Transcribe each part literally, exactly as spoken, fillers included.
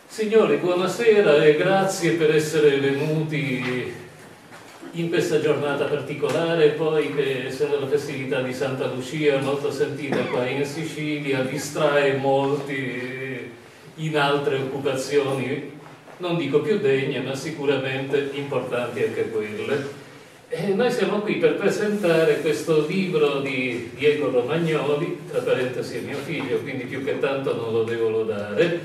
Signori, buonasera e grazie per essere venuti in questa giornata particolare, poi che essendo la festività di Santa Lucia, molto sentita qua in Sicilia, distrae molti in altre occupazioni, non dico più degne, ma sicuramente importanti anche quelle. E noi siamo qui per presentare questo libro di Diego Romagnoli, tra parentesi è mio figlio, quindi più che tanto non lo devo lodare,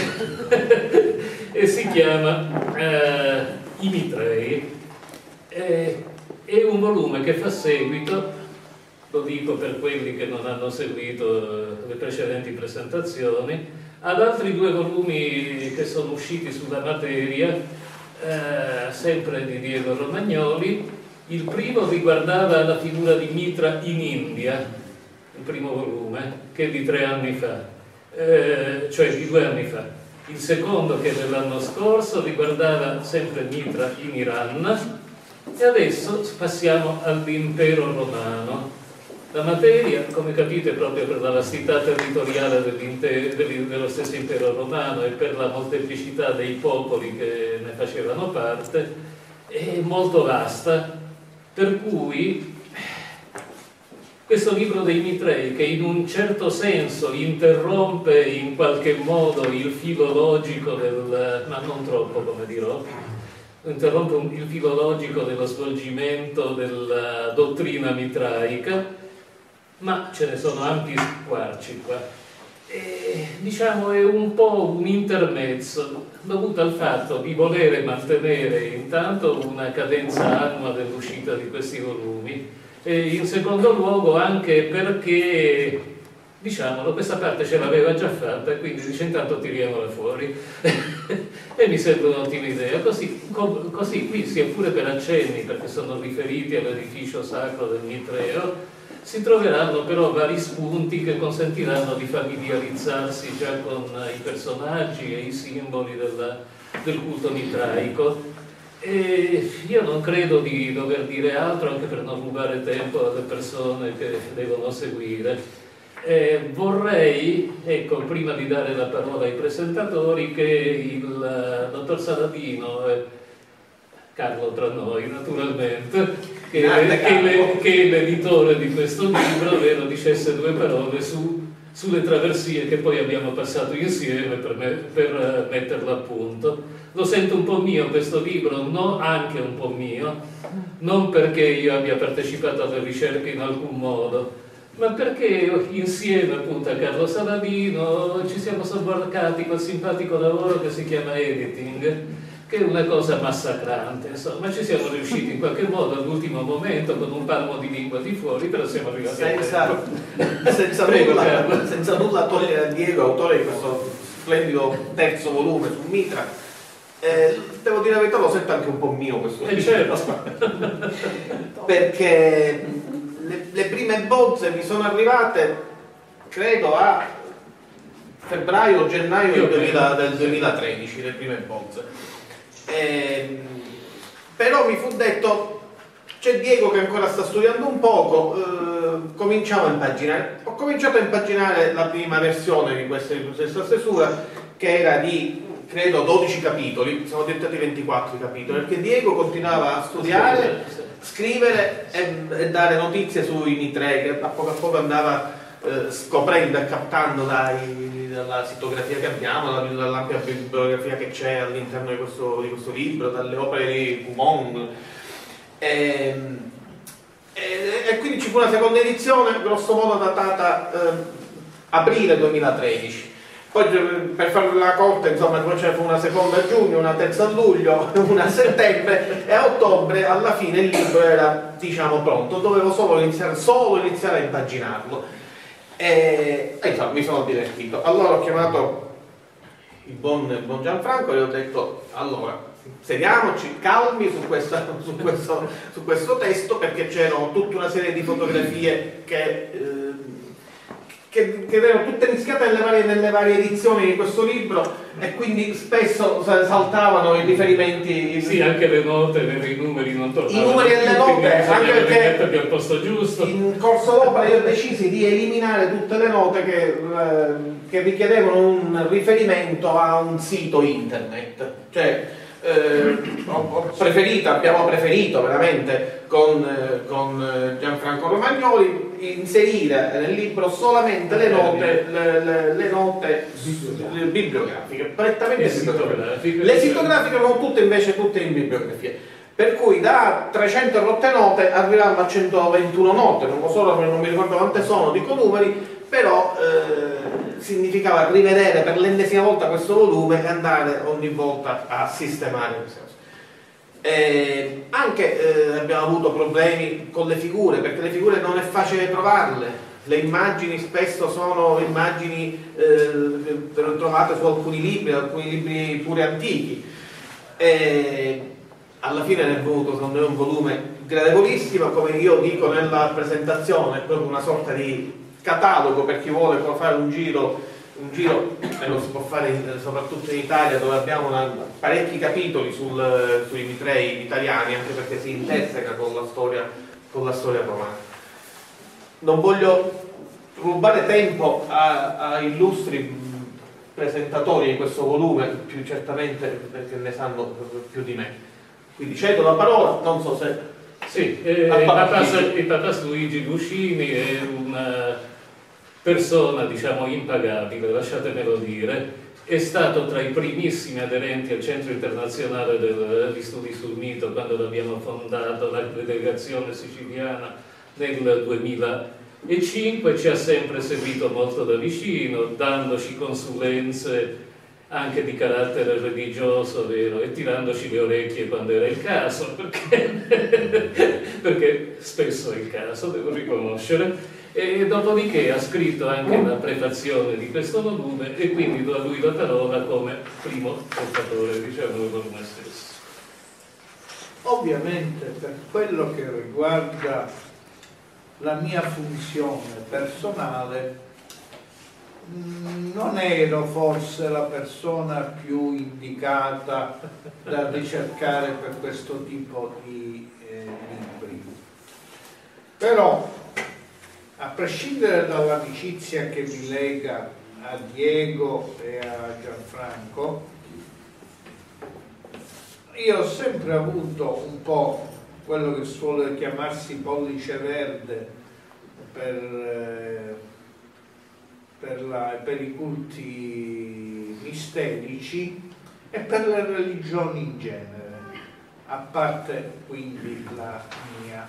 e si chiama eh, I Mitrei. Eh, è un volume che fa seguito, lo dico per quelli che non hanno seguito le precedenti presentazioni, ad altri due volumi che sono usciti sulla materia, eh, sempre di Diego Romagnoli. Il primo riguardava la figura di Mitra in India, il primo volume, che è di tre anni fa, eh, cioè di due anni fa. Il secondo, che è dell'anno scorso, riguardava sempre Mitra in Iran. E adesso passiamo all'impero romano. La materia, come capite, proprio per la vastità territoriale dello stesso impero romano e per la molteplicità dei popoli che ne facevano parte, è molto vasta. Per cui questo libro dei Mitrei, che in un certo senso interrompe in qualche modo il filo logico del, ma non troppo come dirò, interrompe il filo logico dello svolgimento della dottrina mitraica, ma ce ne sono ampi squarci qua. E, diciamo è un po' un intermezzo dovuto al fatto di volere mantenere intanto una cadenza annua dell'uscita di questi volumi e in secondo luogo anche perché, diciamolo, questa parte ce l'aveva già fatta e quindi dice intanto tiriamola fuori e mi sembra un'ottima idea, così, co così qui sia pure per accenni perché sono riferiti all'edificio sacro del Mitreo, si troveranno però vari spunti che consentiranno di familiarizzarsi già con i personaggi e i simboli della, del culto mitraico. E io non credo di dover dire altro, anche per non rubare tempo alle persone che devono seguire. Eh, vorrei, ecco, prima di dare la parola ai presentatori, che il dottor Saladino, eh, Carlo tra noi naturalmente, che, che, che è l'editore di questo libro, vero, dicesse due parole su, sulle traversie che poi abbiamo passato insieme per, me, per metterlo a punto. Lo sento un po' mio questo libro, no, anche un po' mio, non perché io abbia partecipato alle ricerche in alcun modo, ma perché insieme appunto a Carlo Saladino ci siamo sobbarcati quel simpatico lavoro che si chiama editing, che è una cosa massacrante, insomma ci siamo riusciti in qualche modo all'ultimo momento con un palmo di lingua di fuori, però siamo arrivati senza, a senza, Prego, nulla, senza nulla togliere a Diego, autore di questo splendido terzo volume su Mitra. Eh, devo dire la verità, lo sento anche un po' mio questo eh, libro, certo. perché le, le prime bozze mi sono arrivate credo a febbraio o gennaio del, duemila, del duemilatredici, le prime bozze. Eh, però mi fu detto c'è Diego che ancora sta studiando un poco, eh, cominciamo a impaginare. Ho cominciato a impaginare la prima versione di questa, di questa stesura, che era di credo dodici capitoli, sono diventati ventiquattro capitoli, perché Diego continuava a studiare, scrivere e, e dare notizie sui Mitrei, che a poco a poco andava eh, scoprendo e captando dai, dalla sitografia che abbiamo, dall'ampia bibliografia che c'è all'interno di questo, di questo libro, dalle opere di Goumont. E, e, e quindi ci fu una seconda edizione, grosso modo datata eh, aprile duemilatredici. Poi per farla corta, insomma, poi ce ne fu una seconda a giugno, una terza a luglio, una a settembre e a ottobre alla fine il libro era, diciamo, pronto, dovevo solo iniziare, solo iniziare a impaginarlo. E, e insomma, mi sono divertito. Allora ho chiamato il buon, il buon Gianfranco e gli ho detto: allora, sediamoci calmi su, questa, su, questo, su questo testo, perché c'erano tutta una serie di fotografie che, eh, che, che erano tutte mischiate nelle varie, nelle varie edizioni di questo libro, e quindi spesso saltavano i riferimenti. Sì, anche le note, i numeri non tornavano. I numeri e le note, anche perché al posto giusto. In corso d'opera io decisi di eliminare tutte le note che, eh, che richiedevano un riferimento a un sito internet. Cioè, eh, ho, ho preferito, abbiamo preferito veramente con, eh, con Gianfranco Romagnoli inserire nel libro solamente le note, le, le, le note bibliografiche, prettamente bibliografiche. Le sitografiche non tutte invece tutte in bibliografia. Per cui da trecento rotte note arriviamo a centoventuno note, non lo so, non mi ricordo quante sono, dico numeri, però eh, significava rivedere per l'ennesima volta questo volume e andare ogni volta a sistemare queste cose. Eh, anche eh, abbiamo avuto problemi con le figure, perché le figure non è facile trovarle, le immagini spesso sono immagini eh, trovate su alcuni libri, alcuni libri pure antichi. Eh, alla fine ne è venuto secondo me un volume gradevolissimo, come io dico nella presentazione, è proprio una sorta di catalogo per chi vuole fare un giro, un giro e lo si può fare in, soprattutto in Italia, dove abbiamo una, parecchi capitoli sul, sui mitrei italiani, anche perché si interseca con la storia, con la storia romana. Non voglio rubare tempo a, a illustri presentatori di questo volume, più certamente perché ne sanno più di me. Quindi cedo la parola, non so se... Sì, eh, il, papas, il papas Luigi Guscini è una persona, diciamo, impagabile, lasciatemelo dire. È stato tra i primissimi aderenti al Centro Internazionale degli Studi sul Mito quando l'abbiamo fondato, la delegazione siciliana nel duemilacinque, ci ha sempre seguito molto da vicino, dandoci consulenze anche di carattere religioso, vero, e tirandoci le orecchie quando era il caso, perché, perché spesso è il caso, devo riconoscere, e dopodiché ha scritto anche la prefazione di questo volume, e quindi do a lui la parola come primo portatore, diciamo, del volume stesso. Ovviamente, per quello che riguarda la mia funzione personale, non ero forse la persona più indicata da ricercare per questo tipo di eh, libri, però a prescindere dall'amicizia che mi lega a Diego e a Gianfranco, io ho sempre avuto un po' quello che suole chiamarsi pollice verde per eh, Per, la, per i culti misterici e per le religioni in genere, a parte quindi la mia.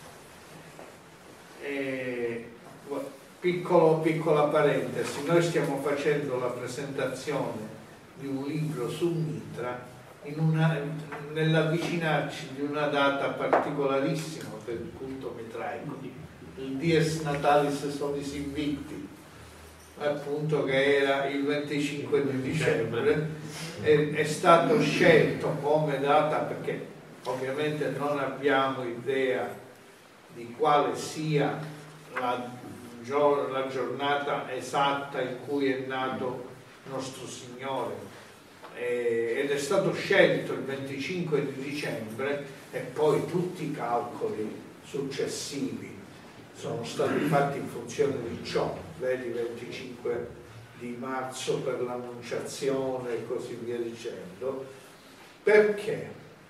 E, piccolo, piccola parentesi, noi stiamo facendo la presentazione di un libro sul Mitra in una, nell'avvicinarci di una data particolarissima per il culto mitraico, il Dies Natalis Solis Invicti, appunto, che era il venticinque di dicembre, è, è stato scelto come data perché ovviamente non abbiamo idea di quale sia la, la giornata esatta in cui è nato nostro Signore, e, ed è stato scelto il venticinque di dicembre, e poi tutti i calcoli successivi sono stati fatti in funzione di ciò, vedi venticinque di marzo per l'Annunciazione e così via dicendo. Perché?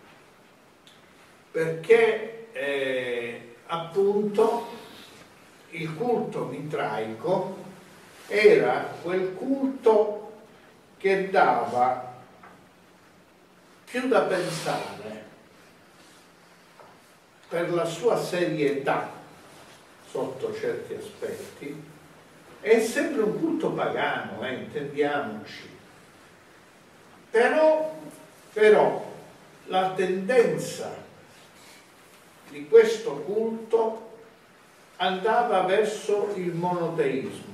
Perché eh, appunto il culto mitraico era quel culto che dava più da pensare per la sua serietà sotto certi aspetti. È sempre un culto pagano, eh, intendiamoci, però, però la tendenza di questo culto andava verso il monoteismo,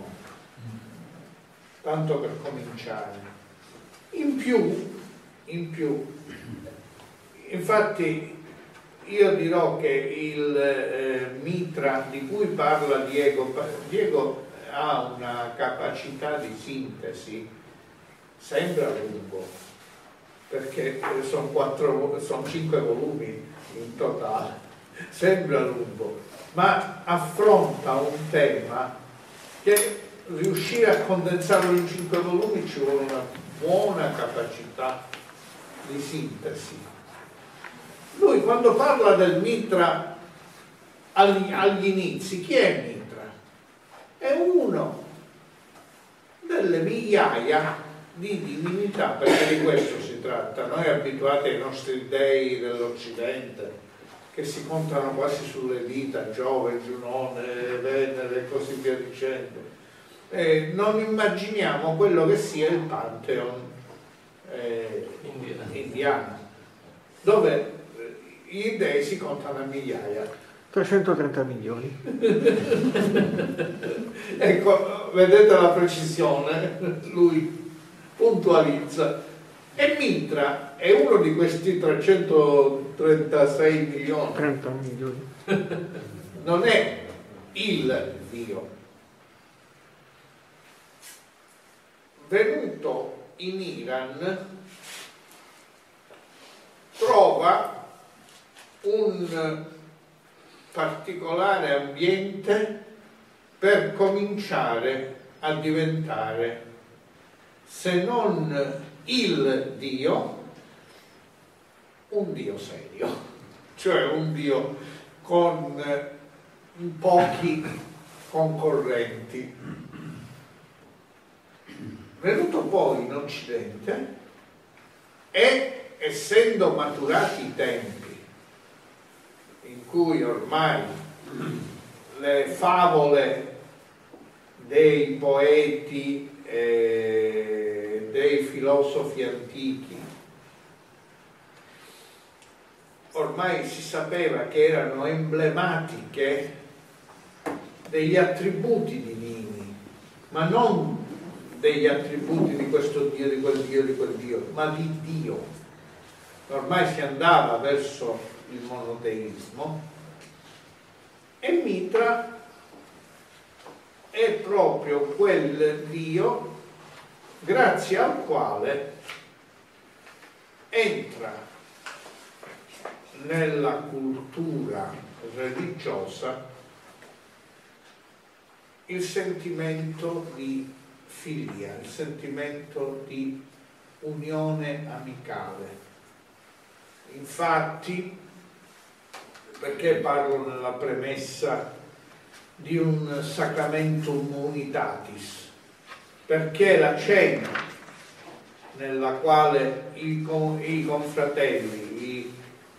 tanto per cominciare. In più, in più, infatti io dirò che il eh, Mitra di cui parla Diego, Diego ha una capacità di sintesi, sembra lungo, perché sono, quattro, sono cinque volumi in totale, sembra lungo, ma affronta un tema che riuscire a condensarlo in cinque volumi ci vuole una buona capacità di sintesi. Lui quando parla del mitra agli, agli inizi, chi è Mitra? È uno delle migliaia di divinità, perché di questo si tratta. Noi abituati ai nostri dei dell'Occidente, che si contano quasi sulle dita, Giove, Giunone, Venere e così via dicendo, eh, non immaginiamo quello che sia il Pantheon eh, indiano. indiano, dove i dei si contano a migliaia. trecentotrenta milioni. Ecco, vedete la precisione, lui puntualizza. E Mitra è uno di questi trecentotrentasei milioni. trenta milioni. Non è il Dio. Venuto in Iran, trova un particolare ambiente per cominciare a diventare, se non il Dio, un Dio serio, cioè un Dio con pochi concorrenti. Venuto poi in Occidente e essendo maturati i tempi in cui ormai le favole dei poeti e dei filosofi antichi ormai si sapeva che erano emblematiche degli attributi divini, ma non degli attributi di questo Dio, di quel Dio, di quel Dio, ma di Dio. Ormai si andava verso il monoteismo e Mitra è proprio quel Dio grazie al quale entra nella cultura religiosa il sentimento di filia, il sentimento di unione amicale. Infatti, perché parlo nella premessa di un sacramentum unitatis? Perché la cena nella quale i, i confratelli, i,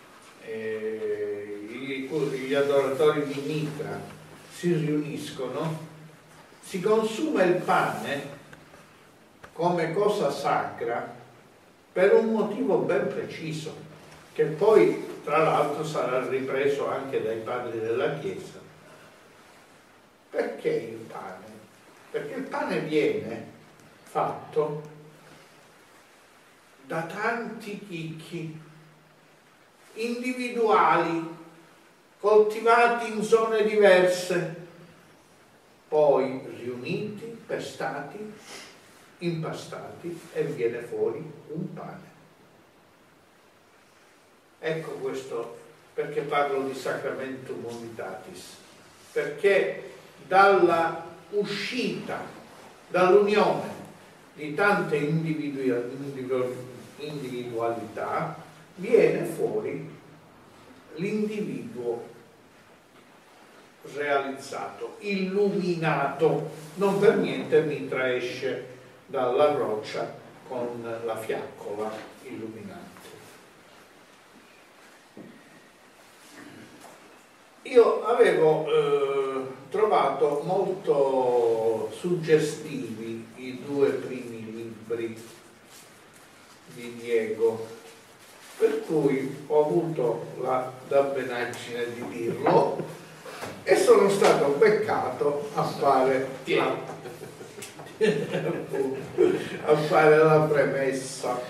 eh, i, gli adoratori di Mitra si riuniscono, si consuma il pane come cosa sacra per un motivo ben preciso, che poi tra l'altro sarà ripreso anche dai padri della Chiesa. Perché il pane? Perché il pane viene fatto da tanti chicchi individuali, coltivati in zone diverse, poi riuniti, pestati, impastati e viene fuori un pane. Ecco questo perché parlo di sacramentum unitatis, perché dalla uscita, dall'unione di tante individualità viene fuori l'individuo realizzato, illuminato. Non per niente Mitra esce dalla roccia con la fiaccola illuminante. Io avevo eh, trovato molto suggestivi i due primi libri di Diego, per cui ho avuto la dabbenaggine di dirlo e sono stato beccato a fare la, a fare la premessa.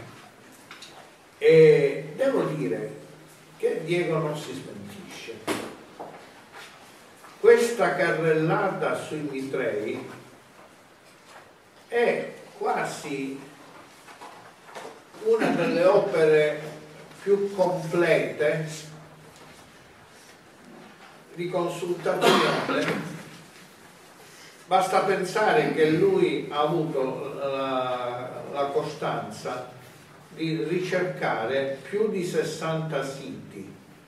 E devo dire che Diego non si smentisce. Questi questa carrellata sui Mitrei è quasi una delle opere più complete di consultazione. Basta pensare che lui ha avuto la, la costanza di ricercare più di sessanta siti.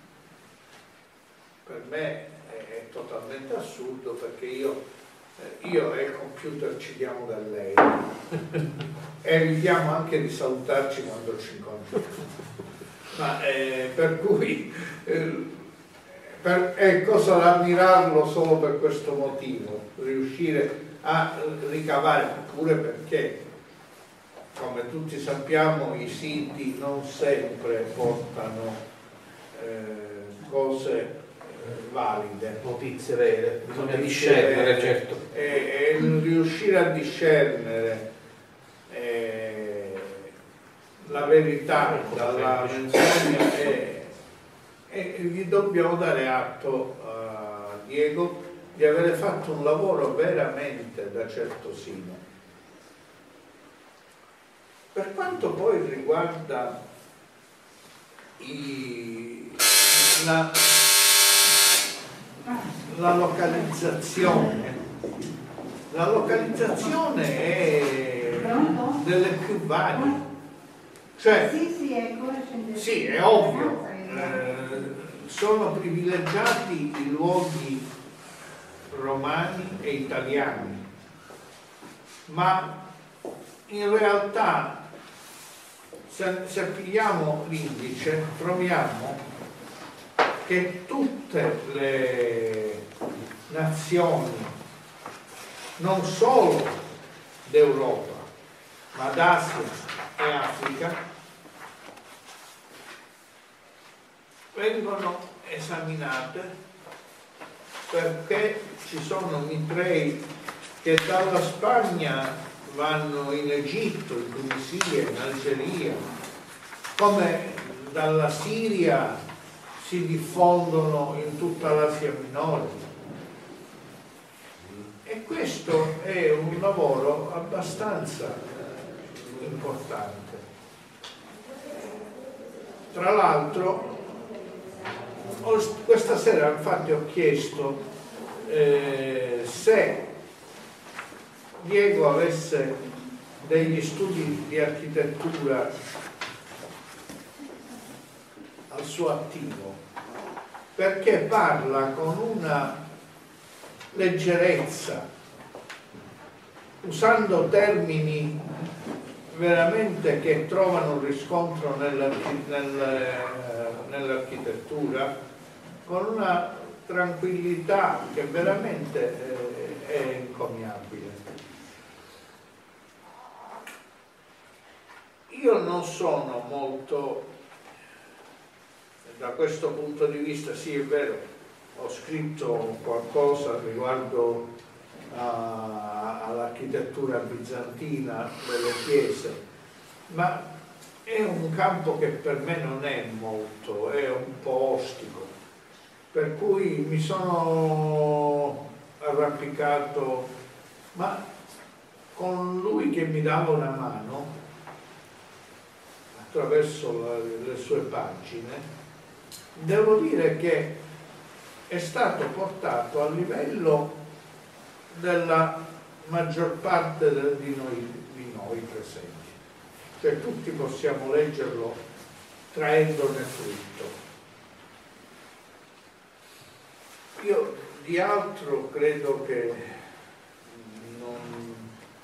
Per me è, è totalmente assurdo, perché io, io e il computer ci diamo da lei e evitiamo anche di salutarci quando ci incontriamo. Ma eh, per cui eh, per, è cosa da ammirarlo solo per questo motivo, riuscire a ricavare, pure perché, come tutti sappiamo, i siti non sempre portano eh, cose eh, valide, Notizie vere, bisogna notizie discernere, vere, certo. E, e riuscire a discernere eh, la verità dalla menzogna, e, e gli dobbiamo dare atto a Diego di avere fatto un lavoro veramente da certosino. Per quanto poi riguarda i, la, la localizzazione, la localizzazione è delle più varie. Cioè, sì, sì, ecco, sì, è ovvio, eh, sono privilegiati i luoghi romani e italiani, ma in realtà se, se pigliamo l'indice troviamo che tutte le nazioni, non solo d'Europa, ma d'Asia e Africa, vengono esaminate perché ci sono Mitrei che dalla Spagna vanno in Egitto, in Tunisia, in Algeria, come dalla Siria si diffondono in tutta l'Asia minore. E questo è un lavoro abbastanza importante. Tra l'altro, questa sera infatti ho chiesto eh, se Diego avesse degli studi di architettura al suo attivo, perché parla con una leggerezza, usando termini veramente che trovano riscontro nell'architettura, con una tranquillità che veramente eh, è encomiabile. Io non sono molto, da questo punto di vista, sì è vero, ho scritto qualcosa riguardo all'architettura bizantina delle chiese, ma è un campo che per me non è molto, è un po' ostico, per cui mi sono arrampicato, ma con lui che mi dava una mano attraverso la, le sue pagine, devo dire che è stato portato a livello della maggior parte di noi, di noi presenti, cioè tutti possiamo leggerlo traendone frutto. Io di altro credo che non,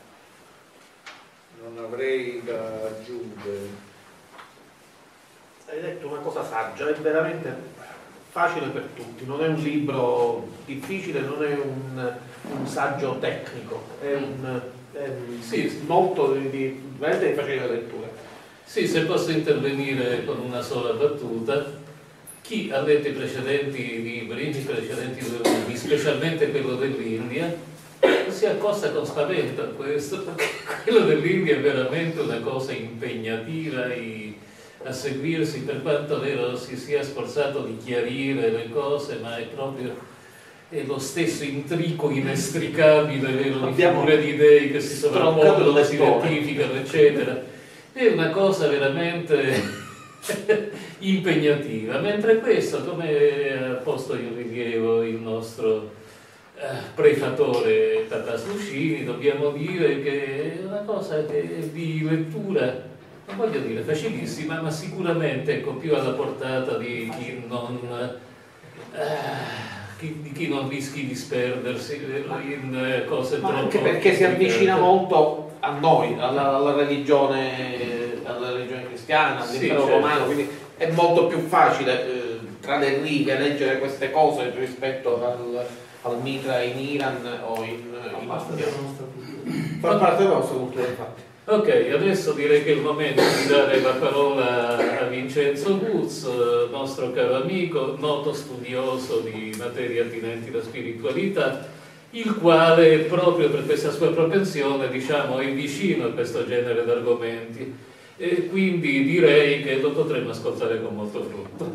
non avrei da aggiungere. Hai detto una cosa saggia, è veramente facile per tutti, non è un libro difficile, non è un, un saggio tecnico, è un, è un sì, molto di, di, veramente di facile lettura. Sì, se posso intervenire con una sola battuta, chi ha letto i precedenti libri, i precedenti volumi, specialmente quello dell'India, si accosta con spavento a questo, perché quello dell'India è veramente una cosa impegnativa e a seguirsi, per quanto vero si sia sforzato di chiarire le cose, ma è proprio è lo stesso intrico inestricabile, vero, di Abbiamo figure di dei che si stroncato sovrappongono, il si lettore. rettificano, eccetera. È una cosa veramente impegnativa, mentre questo, come ha posto in rilievo il nostro eh, prefatore Tata Suscini, dobbiamo dire che è una cosa che è di lettura, non voglio dire facilissima, ma sicuramente ecco, più alla portata di chi non, eh, chi, di chi non rischi di sperdersi in eh, cose Ma troppo anche perché si avvicina complicate. molto a noi, alla, alla religione, alla religione cristiana, Sì, all'impero certo. romano, quindi è molto più facile eh, tra le righe leggere queste cose rispetto al, al Mitra in Iran o in, in India. Fa parte della nostra cultura, infatti. Ok, adesso direi che è il momento di dare la parola a Vincenzo Guz, nostro caro amico, noto studioso di materie attinenti alla spiritualità, il quale proprio per questa sua propensione, diciamo, è vicino a questo genere di argomenti e quindi direi che lo potremo ascoltare con molto frutto.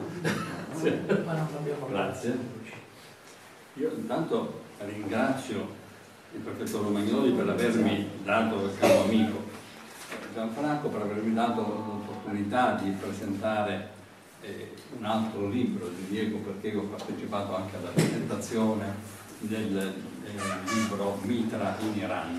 Grazie. Io intanto ringrazio il professor Romagnoli per avermi dato, caro amico Gianfranco, per avermi dato l'opportunità di presentare eh, un altro libro di Diego, perché io ho partecipato anche alla presentazione del eh, libro Mitra in Iran,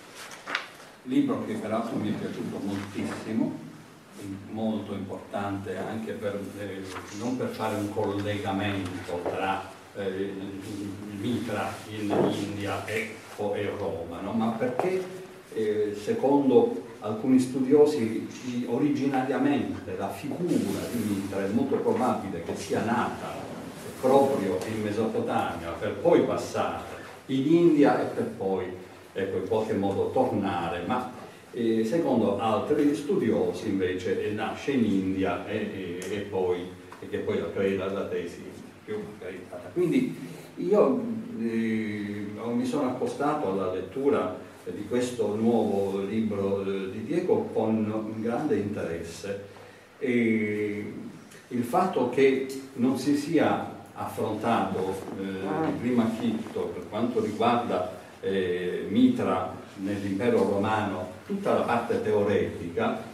libro che peraltro mi è piaciuto moltissimo, molto importante anche per, eh, non per fare un collegamento tra eh, il Mitra in India e, e Roma, no? Ma perché eh, secondo alcuni studiosi originariamente la figura di Mitra è molto probabile che sia nata proprio in Mesopotamia per poi passare in India e per poi ecco, in qualche modo tornare, ma eh, secondo altri studiosi invece eh, nasce in India e, e, e poi e che poi creda la tesi più acreditata. Quindi io eh, mi sono accostato alla lettura di questo nuovo libro di Diego con grande interesse e il fatto che non si sia affrontato eh, di prima acchito per quanto riguarda eh, Mitra nell'impero romano tutta la parte teoretica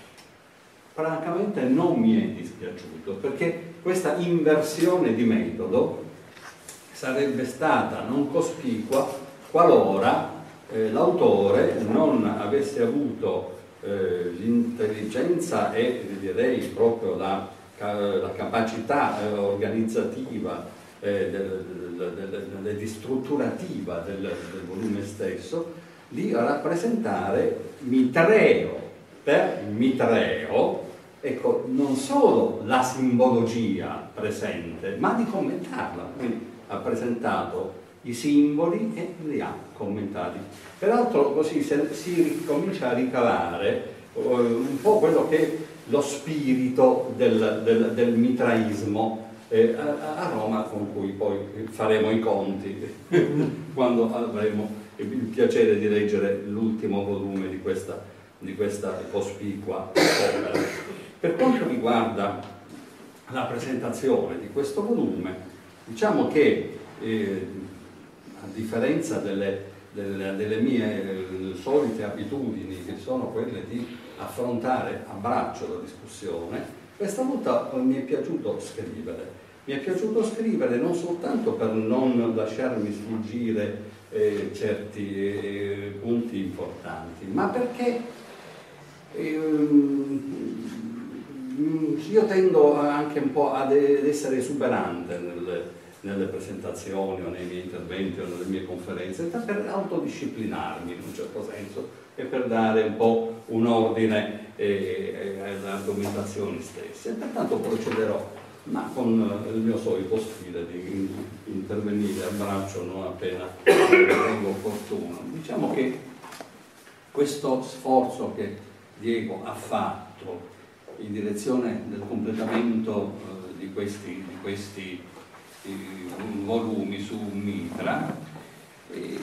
francamente non mi è dispiaciuto, perché questa inversione di metodo sarebbe stata non cospicua qualora eh, l'autore non avesse avuto eh, l'intelligenza e direi proprio la, la capacità eh, organizzativa eh, del, del, del, del, di strutturativa del, del volume stesso di rappresentare Mitreo per Mitreo, ecco, non solo la simbologia presente, ma di commentarla. Quindi ha presentato i simboli e li ha commentati. Peraltro così si comincia a ricavare uh, un po' quello che è lo spirito del, del, del mitraismo eh, a, a Roma, con cui poi faremo i conti quando avremo il piacere di leggere l'ultimo volume di questa, di questa cospicua opera. Per quanto riguarda la presentazione di questo volume, diciamo che eh, a differenza delle, delle, delle mie eh, solite abitudini, che sono quelle di affrontare a braccio la discussione, questa volta mi è piaciuto scrivere. Mi è piaciuto scrivere non soltanto per non lasciarmi sfuggire eh, certi eh, punti importanti, ma perché eh, io tendo anche un po' ad essere esuberante nelle, nelle presentazioni o nei miei interventi o nelle mie conferenze, per autodisciplinarmi in un certo senso e per dare un po' un ordine eh, alle argomentazioni stesse. E pertanto procederò, ma con il mio solito stile di intervenire a braccio non appena ritengo opportuno. Diciamo che questo sforzo che Diego ha fatto in direzione del completamento eh, di questi, di questi eh, volumi su Mitra eh,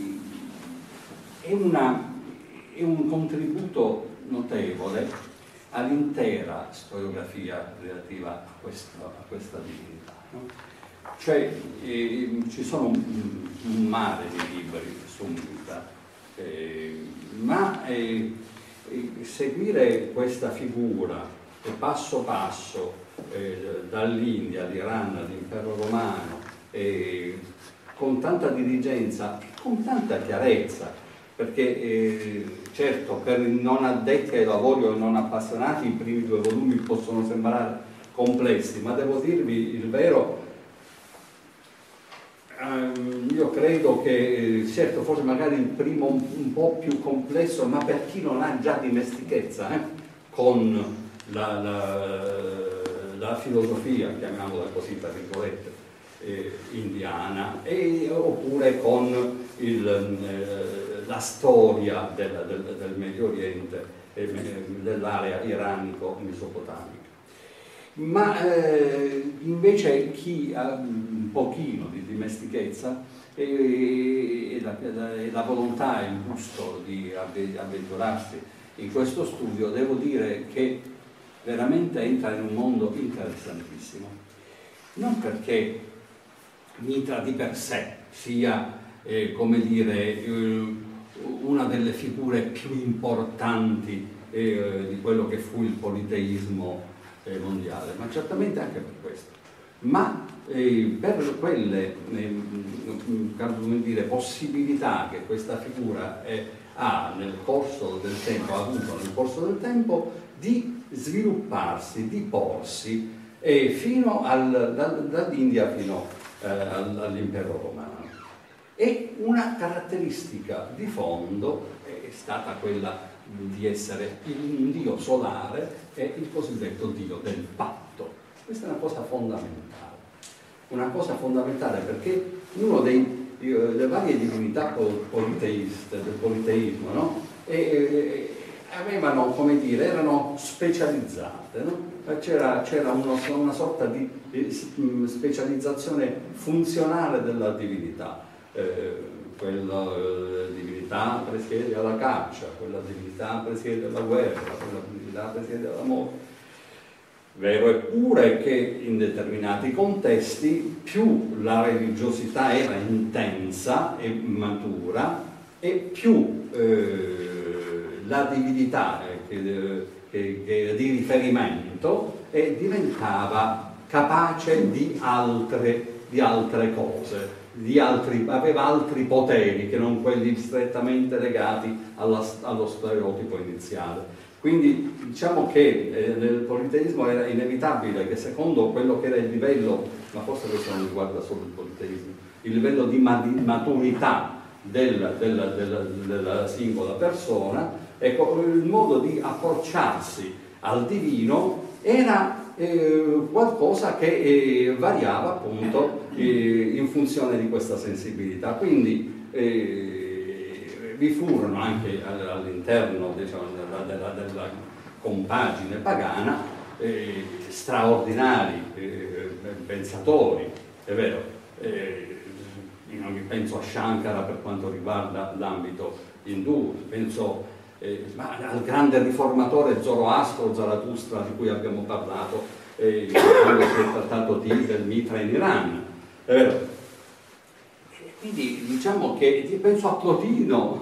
è, una, è un contributo notevole all'intera storiografia relativa a, questo, a questa divinità, no? cioè eh, ci sono un, un mare di libri su Mitra, eh, ma eh, eh, seguire questa figura eh, passo passo eh, dall'India all'Iran all'impero romano eh, con tanta diligenza e con tanta chiarezza, perché eh, certo per i non addetti ai lavori o i non appassionati i primi due volumi possono sembrare complessi, ma devo dirvi il vero, ehm, io credo che certo forse magari il primo un, un po' più complesso, ma per chi non ha già dimestichezza eh, con la, la, la filosofia, chiamiamola così tra virgolette, eh, indiana, e, oppure con il, eh, la storia del, del, del Medio Oriente e eh, dell'area iranico-mesopotamica. Ma eh, invece chi ha un pochino di dimestichezza e, e, la, e la volontà e il gusto di avventurarsi in questo studio, devo dire che veramente entra in un mondo interessantissimo, non perché Mitra di per sé sia eh, come dire eh, una delle figure più importanti eh, di quello che fu il politeismo eh, mondiale, ma certamente anche per questo, ma eh, per quelle eh, come dire, possibilità che questa figura eh, ha nel corso del tempo, ha avuto nel corso del tempo di svilupparsi, di porsi eh, fino al, da, dall'India fino eh, all'impero romano. E una caratteristica di fondo è stata quella di essere un dio solare e il cosiddetto dio del patto. Questa è una cosa fondamentale, una cosa fondamentale perché uno dei, delle varie divinità politeiste, del politeismo, no? e, e, avevano, come dire, erano specializzate, no? C'era, c'era uno, una sorta di specializzazione funzionale della divinità. Eh, quella eh, divinità presiede alla caccia, quella divinità presiede alla guerra, quella divinità presiede all'amore. Vero è pure che in determinati contesti più la religiosità era intensa e matura e più eh, la divinità che, che, che di riferimento eh, diventava capace di altre, di altre cose. Di altri, aveva altri poteri che non quelli strettamente legati alla, allo stereotipo iniziale. Quindi diciamo che eh, nel politeismo era inevitabile che secondo quello che era il livello, ma forse questo non riguarda solo il politeismo, il livello di maturità del, del, del, della singola persona, ecco, il modo di approcciarsi al divino era Eh, qualcosa che eh, variava appunto eh, in funzione di questa sensibilità. Quindi eh, vi furono anche all'interno diciamo, della, della, della compagine pagana eh, straordinari eh, pensatori, è vero, eh, penso a Shankara per quanto riguarda l'ambito indù, penso Eh, ma al grande riformatore Zoroastro, Zarathustra, di cui abbiamo parlato eh, quando si è trattato di, del Mitra in Iran, è vero? Quindi diciamo che penso a Plotino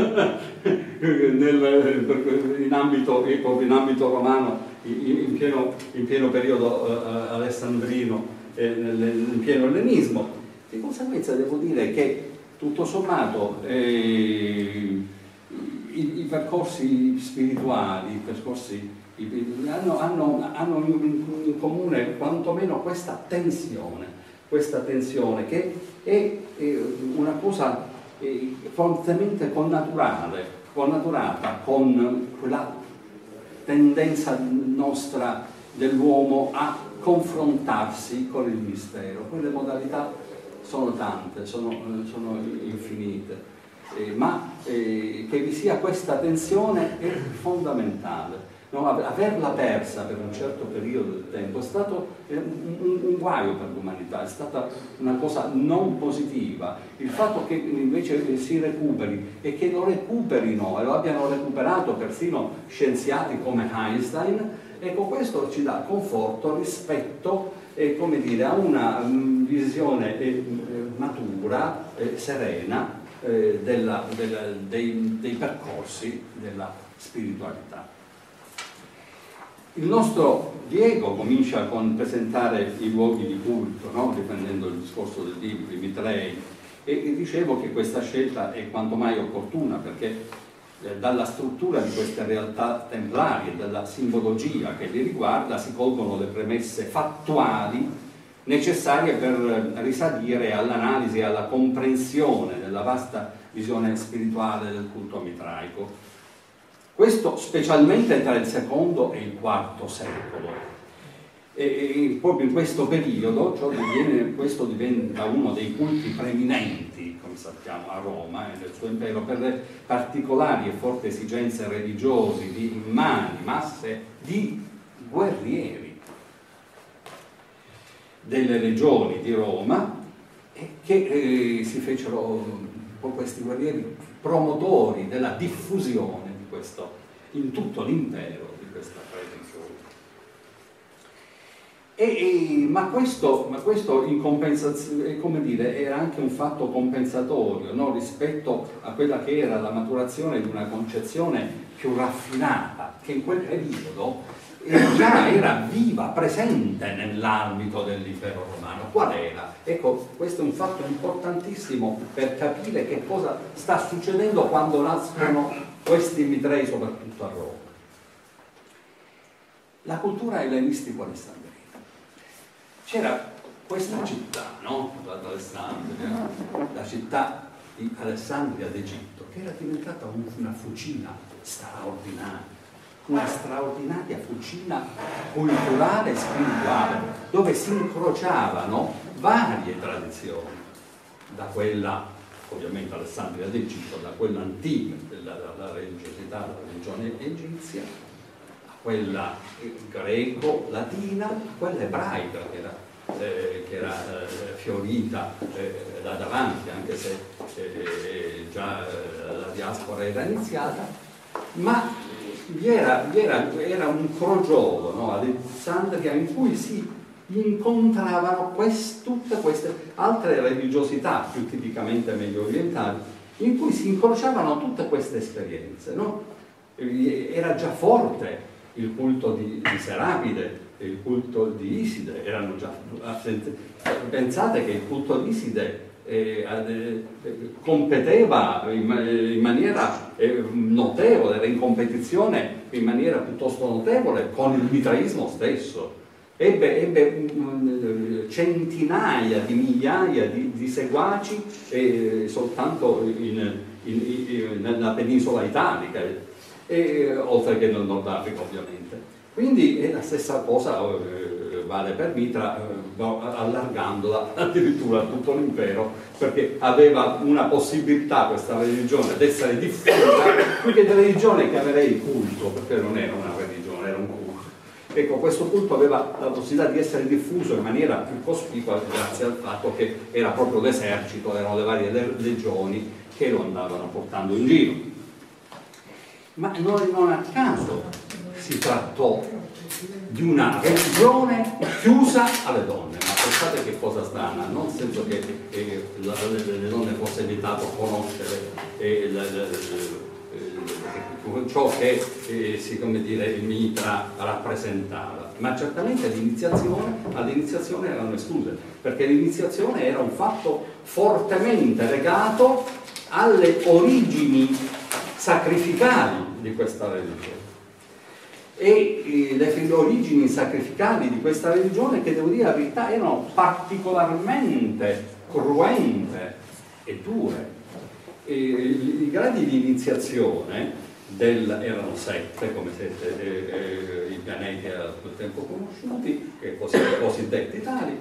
nel, in, ambito, in ambito romano in, in, pieno, in pieno periodo uh, alessandrino eh, in pieno ellenismo. Di conseguenza devo dire che tutto sommato eh, I, i percorsi spirituali, i percorsi i, hanno, hanno, hanno in, in comune quantomeno questa tensione, questa tensione che è, è una cosa è fortemente connaturale, connaturata con quella tendenza nostra dell'uomo a confrontarsi con il mistero. Quelle modalità sono tante, sono, sono infinite. Eh, ma eh, che vi sia questa tensione è fondamentale. No, averla persa per un certo periodo di tempo è stato eh, un, un, un guaio per l'umanità, è stata una cosa non positiva. Il fatto che invece si recuperi e che lo recuperino e lo abbiano recuperato persino scienziati come Einstein, ecco, questo ci dà conforto rispetto eh, come dire, a una mh, visione eh, matura, eh, serena eh, della, della, dei, dei percorsi della spiritualità. Il nostro Diego comincia con presentare i luoghi di culto, no? Riprendendo il discorso del libro, i Mitrei, e dicevo che questa scelta è quanto mai opportuna, perché eh, dalla struttura di queste realtà templarie, dalla simbologia che li riguarda, si colgono le premesse fattuali necessarie per risalire all'analisi e alla comprensione della vasta visione spirituale del culto mitraico. Questo specialmente tra il secondo e il quarto secolo. E, e proprio in questo periodo, cioè, diviene, questo diventa uno dei culti preminenti, come sappiamo, a Roma e nel suo impero, per le particolari e forti esigenze religiose di immani masse di guerrieri delle regioni di Roma, e che eh, si fecero con questi guerrieri promotori della diffusione di questo in tutto l'impero di questa religione. E, e, ma, questo, ma questo in compensazione, come dire, era anche un fatto compensatorio, no? Rispetto a quella che era la maturazione di una concezione più raffinata, che in quel periodo già era viva, presente nell'ambito dell'impero romano. Qual era? Ecco, questo è un fatto importantissimo per capire che cosa sta succedendo quando nascono questi Mitrei, soprattutto a Roma. La cultura ellenistico-alessandrina. C'era questa città, no? L'Alessandria, la città di Alessandria d'Egitto, che era diventata una fucina straordinaria, una straordinaria fucina culturale e spirituale, dove si incrociavano varie tradizioni, da quella, ovviamente Alessandria d'Egitto, da quella antica, della, della religiosità della religione egizia, a quella greco-latina, a quella ebraica, che era, eh, che era eh, fiorita eh, da davanti, anche se eh, già eh, la diaspora era iniziata, ma vi era, vi era, era un crogiolo, no, ad Alessandria, in cui si incontravano quest, tutte queste altre religiosità più tipicamente medio orientali, in cui si incrociavano tutte queste esperienze, no? Era già forte il culto di, di Serapide, il culto di Iside, erano già, pensate che il culto di Iside Eh, eh, competeva in, in maniera eh, notevole, era in competizione in maniera piuttosto notevole con il mitraismo stesso. Ebbe, ebbe um, centinaia di migliaia di, di seguaci eh, soltanto in, in, in, nella penisola italica, eh, oltre che nel Nord Africa ovviamente. Quindi è la stessa cosa eh, vale per Mitra, eh, allargandola addirittura a tutto l'impero, perché aveva una possibilità questa religione di essere diffusa, perché la religione chiamerei culto, perché non era una religione, era un culto. Ecco, questo culto aveva la possibilità di essere diffuso in maniera più cospicua grazie al fatto che era proprio l'esercito, erano le varie legioni che lo andavano portando in giro. Ma non, non a caso si trattò di una religione chiusa alle donne, ma pensate che cosa strana, non nel senso che eh, la, le, le donne fosse vietato conoscere eh, la, la, eh, ciò che eh, si, come dire, il Mitra rappresentava, ma certamente all'iniziazione, all'iniziazione erano escluse, perché l'iniziazione era un fatto fortemente legato alle origini sacrificali di questa religione. E eh, le origini sacrificali di questa religione, che devo dire la verità, erano particolarmente cruente e dure. E, i gradi di iniziazione del, erano sette, come siete eh, eh, i pianeti a quel tempo conosciuti, che i cosiddetti tali,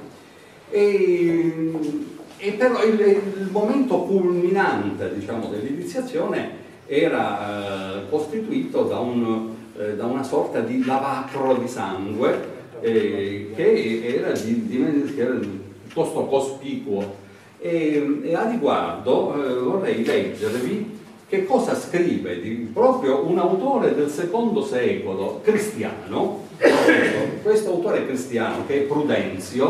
e, e però il, il momento culminante, diciamo, dell'iniziazione era eh, costituito da un Eh, da una sorta di lavacro di sangue eh, che, era di, di, che era piuttosto cospicuo e, e a riguardo eh, vorrei leggervi che cosa scrive di, proprio un autore del secondo secolo cristiano, questo autore cristiano che è Prudenzio,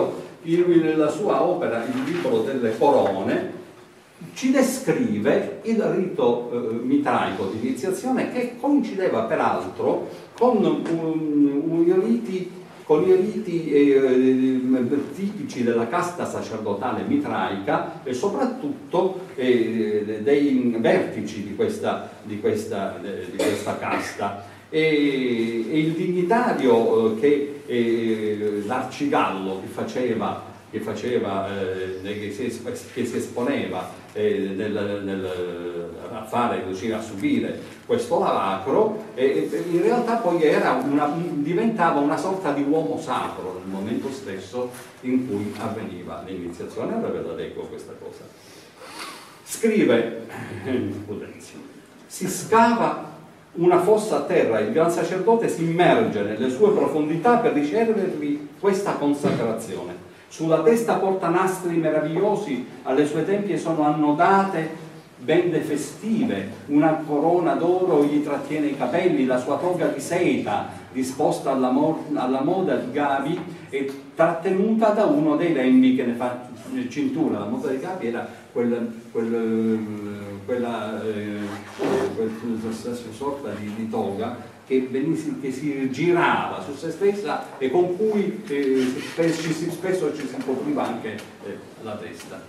il, nella sua opera Il libro delle corone, ci descrive il rito eh, mitraico di iniziazione, che coincideva peraltro con, un, un, i riti, con i riti eh, tipici della casta sacerdotale mitraica e soprattutto eh, dei vertici di questa, di questa, eh, di questa casta. E, e il dignitario eh, che eh, l'Arcigallo che faceva, che, faceva eh, che, si, che si esponeva eh, nel, nel a fare, riuscire a subire questo lavacro, e, e in realtà poi era una, diventava una sorta di uomo sacro nel momento stesso in cui avveniva l'iniziazione. Ora ve la leggo questa cosa. Scrive Pudenzio: si scava una fossa a terra, il gran sacerdote si immerge nelle sue profondità per ricevervi questa consacrazione. Sulla testa porta nastri meravigliosi, alle sue tempie sono annodate bende festive, una corona d'oro gli trattiene i capelli, la sua toga di seta disposta alla, alla moda di Gavi è trattenuta da uno dei lembi che ne fa cintura. La moda di Gavi era quel, quel, quella eh, quella sorta di, di toga che, venisse, che si girava su se stessa e con cui eh, spesso, spesso ci si copriva anche eh, la testa.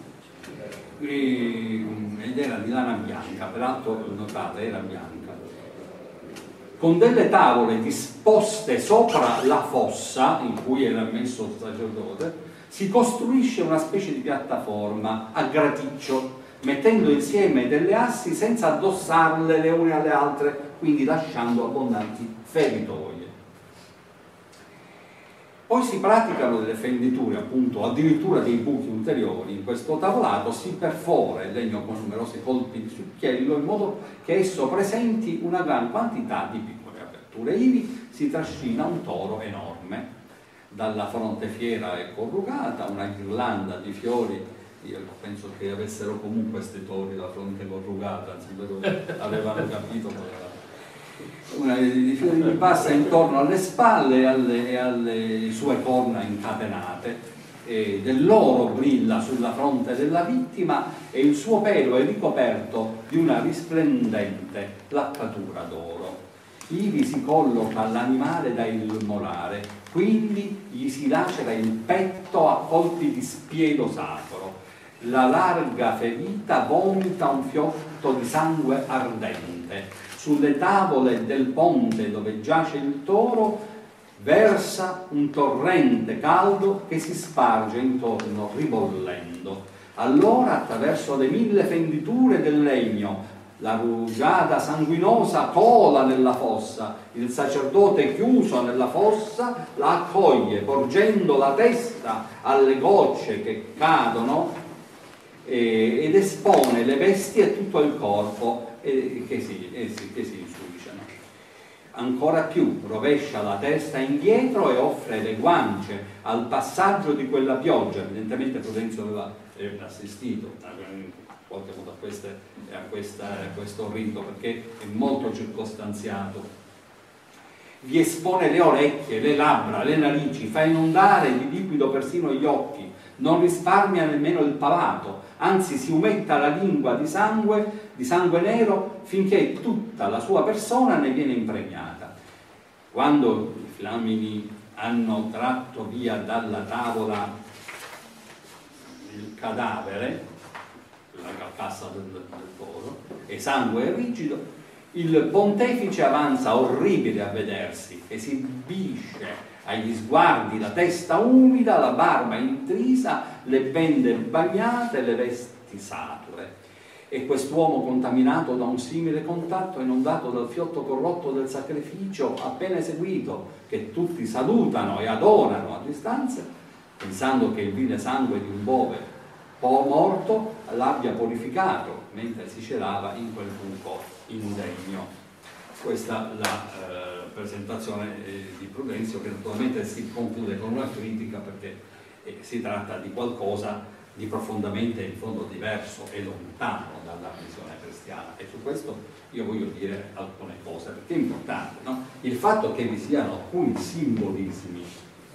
E, ed era di lana bianca, peraltro notate, era bianca, con delle tavole disposte sopra la fossa in cui era messo il sacerdote. Si costruisce una specie di piattaforma a graticcio, mettendo insieme delle assi senza addossarle le une alle altre, quindi lasciando abbondanti feritoie. Poi si praticano delle fenditure, appunto, addirittura dei buchi ulteriori. In questo tavolato si perfora il legno con numerosi colpi di succhiello in modo che esso presenti una gran quantità di piccole aperture. Ivi si trascina un toro enorme, dalla fronte fiera e corrugata, una ghirlanda di fiori. Io penso che avessero comunque questi tori la fronte corrugata, avevano capito. Una di fiori di passa intorno alle spalle e alle, e alle sue corna incatenate, e dell'oro brilla sulla fronte della vittima e il suo pelo è ricoperto di una risplendente placcatura d'oro. Ivi si colloca l'animale da immolare, quindi gli si lacera il petto a colpi di spiedo sacro. La larga ferita vomita un fiotto di sangue ardente. Sulle tavole del ponte dove giace il toro versa un torrente caldo che si sparge intorno ribollendo. Allora, attraverso le mille fenditure del legno, la rugiada sanguinosa cola nella fossa. Il sacerdote, chiuso nella fossa, la accoglie, porgendo la testa alle gocce che cadono eh, ed espone le bestie e tutto il corpo eh, che, si, eh, si, che si insuiciano. Ancora più, rovescia la testa indietro e offre le guance al passaggio di quella pioggia. Evidentemente Prudenzio aveva eh, assistito in qualche modo a, queste, a, questa, a questo rito, perché è molto circostanziato. Vi espone le orecchie, le labbra, le narici, fa inondare di liquido persino gli occhi, non risparmia nemmeno il palato, anzi si umetta la lingua di sangue, di sangue nero, finché tutta la sua persona ne viene impregnata. Quando i flamini hanno tratto via dalla tavola il cadavere, la carcassa del, del toro, e sangue è rigido, il pontefice avanza orribile a vedersi e si bisce agli sguardi la testa umida, la barba intrisa, le bende bagnate, le vesti sature. E quest'uomo contaminato da un simile contatto, inondato dal fiotto corrotto del sacrificio appena eseguito, che tutti salutano e adorano a distanza, pensando che il vile sangue di un bove po' morto l'abbia purificato mentre si celava in quel buco indegno. Questa è la eh, presentazione eh, di Prudenzio, che naturalmente si conclude con una critica, perché eh, si tratta di qualcosa di profondamente in fondo diverso e lontano dalla visione cristiana, e su questo io voglio dire alcune cose, perché è importante, no? Il fatto che vi siano alcuni simbolismi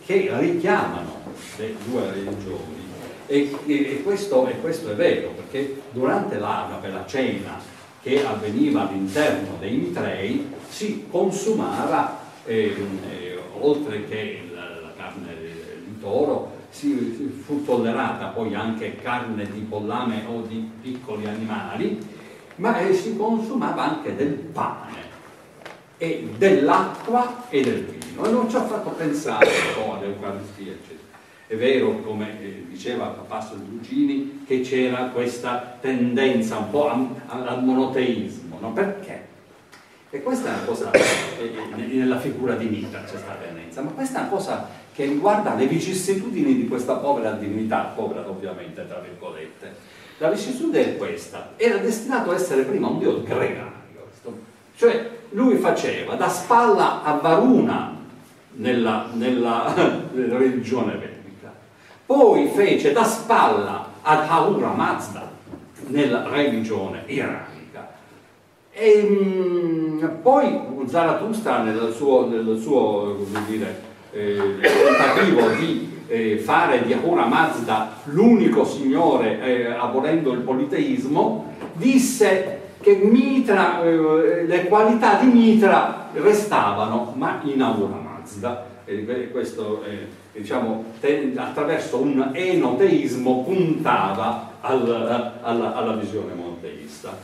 che richiamano le due religioni. E, e, e, questo, e questo è vero, perché durante l'Agape, la cena che avveniva all'interno dei Mitrei, si consumava, eh, eh, oltre che la, la carne di toro, si, si fu tollerata poi anche carne di pollame o di piccoli animali, ma eh, si consumava anche del pane, e dell'acqua e del vino, e non ci ha fatto pensare un po' all'Eucaristia, eccetera. È vero, come eh, diceva Papasso Lugini, che c'era questa tendenza un po' a, a, al monoteismo, no? Perché? E questa è una cosa, eh, nella figura di Mitra c'è questa tendenza, ma questa è una cosa che riguarda le vicissitudini di questa povera divinità, povera ovviamente tra virgolette. La vicissitudine è questa: era destinato a essere prima un dio gregario, cioè lui faceva da spalla a Varuna nella, nella, nella religione vedica, poi fece da spalla ad Ahura Mazda nella religione iranica, e mh, poi Zarathustra nel suo, nel suo come dire, eh, tentativo di eh, fare di Ahura Mazda l'unico signore, eh, abolendo il politeismo, disse che Mitra, eh, le qualità di Mitra restavano, ma in Ahura Mazda. E questo, eh, diciamo, te, attraverso un enoteismo puntava al, alla, alla visione monoteista.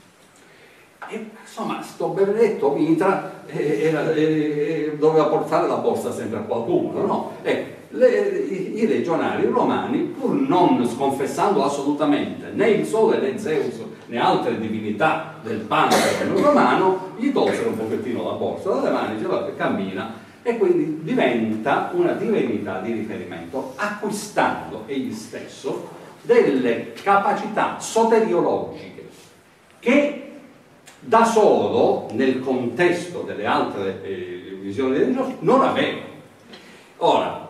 E insomma, sto benedetto Mitra eh, era, eh, doveva portare la borsa sempre a qualcuno, no? E le, i, i legionari romani, pur non sconfessando assolutamente né il sole né Zeus né altre divinità del pantheon romano, gli tolsero un pochettino la borsa dalle mani, diceva che cammina, e quindi diventa una divinità di riferimento, acquistando egli stesso delle capacità soteriologiche che da solo, nel contesto delle altre eh, visioni religiose, non aveva. Ora,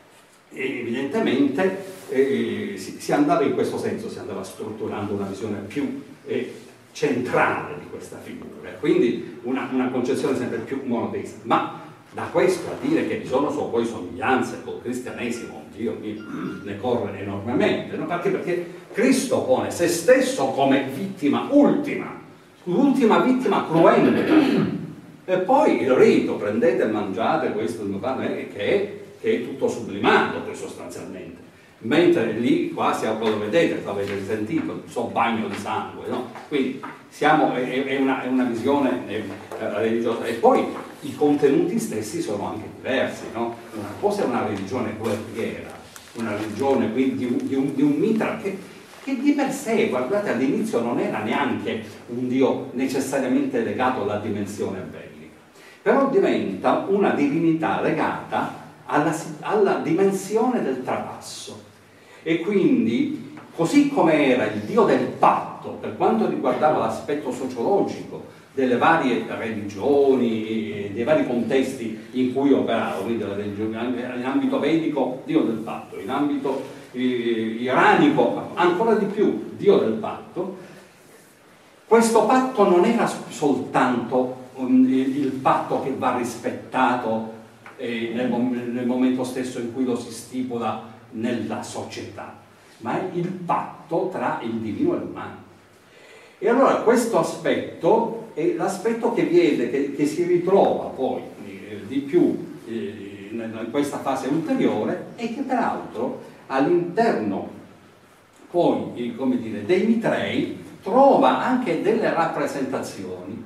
evidentemente eh, si, si andava in questo senso, si andava strutturando una visione più eh, centrale di questa figura, quindi una, una concezione sempre più monoteista. Ma da questo a dire che vi sono poi somiglianze col cristianesimo, Dio mio, ne corre enormemente, no? Perché? Perché Cristo pone se stesso come vittima ultima, l'ultima vittima cruenta, e poi il rito, prendete e mangiate questo che è, che è tutto sublimato poi sostanzialmente, mentre lì quasi a quello vedete, l'avete sentito, so bagno di sangue, no? Quindi siamo, è, è, una, è una visione è, è religiosa, e poi i contenuti stessi sono anche diversi, no? Una cosa è una religione guerriera, una religione quindi di, di, un, di un Mitra che, che di per sé, guardate, all'inizio non era neanche un dio necessariamente legato alla dimensione bellica, però diventa una divinità legata alla, alla dimensione del trapasso, e quindi così come era il dio del patto per quanto riguardava l'aspetto sociologico delle varie religioni, dei vari contesti in cui operavano, quindi la religione, in ambito vedico Dio del patto, in ambito eh, iranico ancora di più Dio del patto. Questo patto non era soltanto um, il, il patto che va rispettato eh, nel, nel momento stesso in cui lo si stipula nella società, ma è il patto tra il divino e l'umano. E allora questo aspetto è l'aspetto che viene, che, che si ritrova poi eh, di più eh, in questa fase ulteriore, e che peraltro all'interno poi, eh, come dire, dei Mitrei trova anche delle rappresentazioni,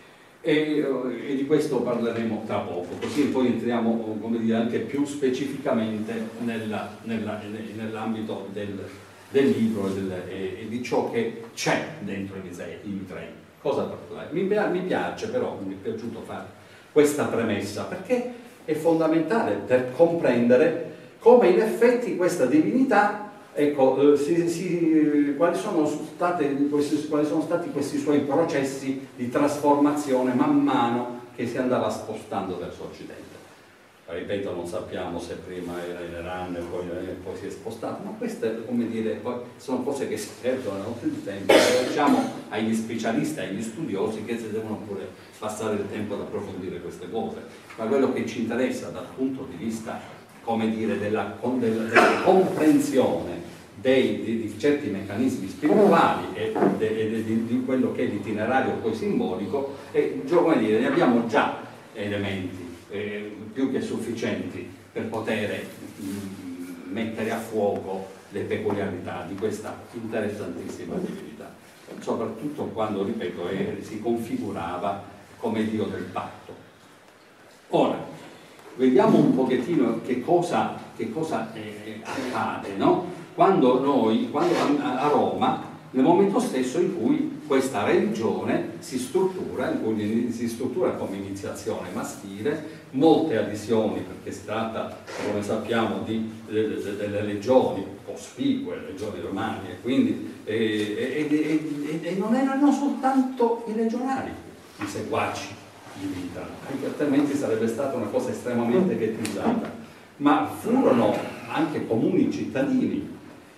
e, e di questo parleremo tra poco, così poi entriamo, come dire, anche più specificamente nella, nella, nell'ambito del, del libro e, del, e, e di ciò che c'è dentro i Mitrei. Cosa particolare. Mi, mi piace però, mi è piaciuto fare questa premessa, perché è fondamentale per comprendere come in effetti questa divinità, ecco, eh, si, si, quali, sono state, questi, quali sono stati questi suoi processi di trasformazione man mano che si andava spostando verso occidente. Ripeto, non sappiamo se prima era in Iran e poi, eh, poi si è spostato, ma queste, come dire, poi sono cose che si perdono nel tempo, e lasciamo agli specialisti, agli studiosi, che si devono pure passare il tempo ad approfondire queste cose. Ma quello che ci interessa dal punto di vista come dire, della, della, della comprensione dei, di, di certi meccanismi spirituali e, de, de, di, di quello che è l'itinerario poi simbolico, e come dire, ne abbiamo già elementi eh, più che sufficienti per poter mh, mettere a fuoco le peculiarità di questa interessantissima divinità, soprattutto quando, ripeto, eh, si configurava come Dio del patto. Ora, vediamo un pochettino che cosa, che cosa eh, accade, no? Quando noi, quando a Roma, nel momento stesso in cui questa religione si struttura, in cui si struttura come iniziazione maschile, molte adesioni, perché si tratta, come sappiamo, di, de, de, delle legioni cospicue, le legioni romane, e quindi e, e, e, e non erano soltanto i legionari, i seguaci di Mitra, perché altrimenti sarebbe stata una cosa estremamente ghettizzata, ma furono anche comuni cittadini,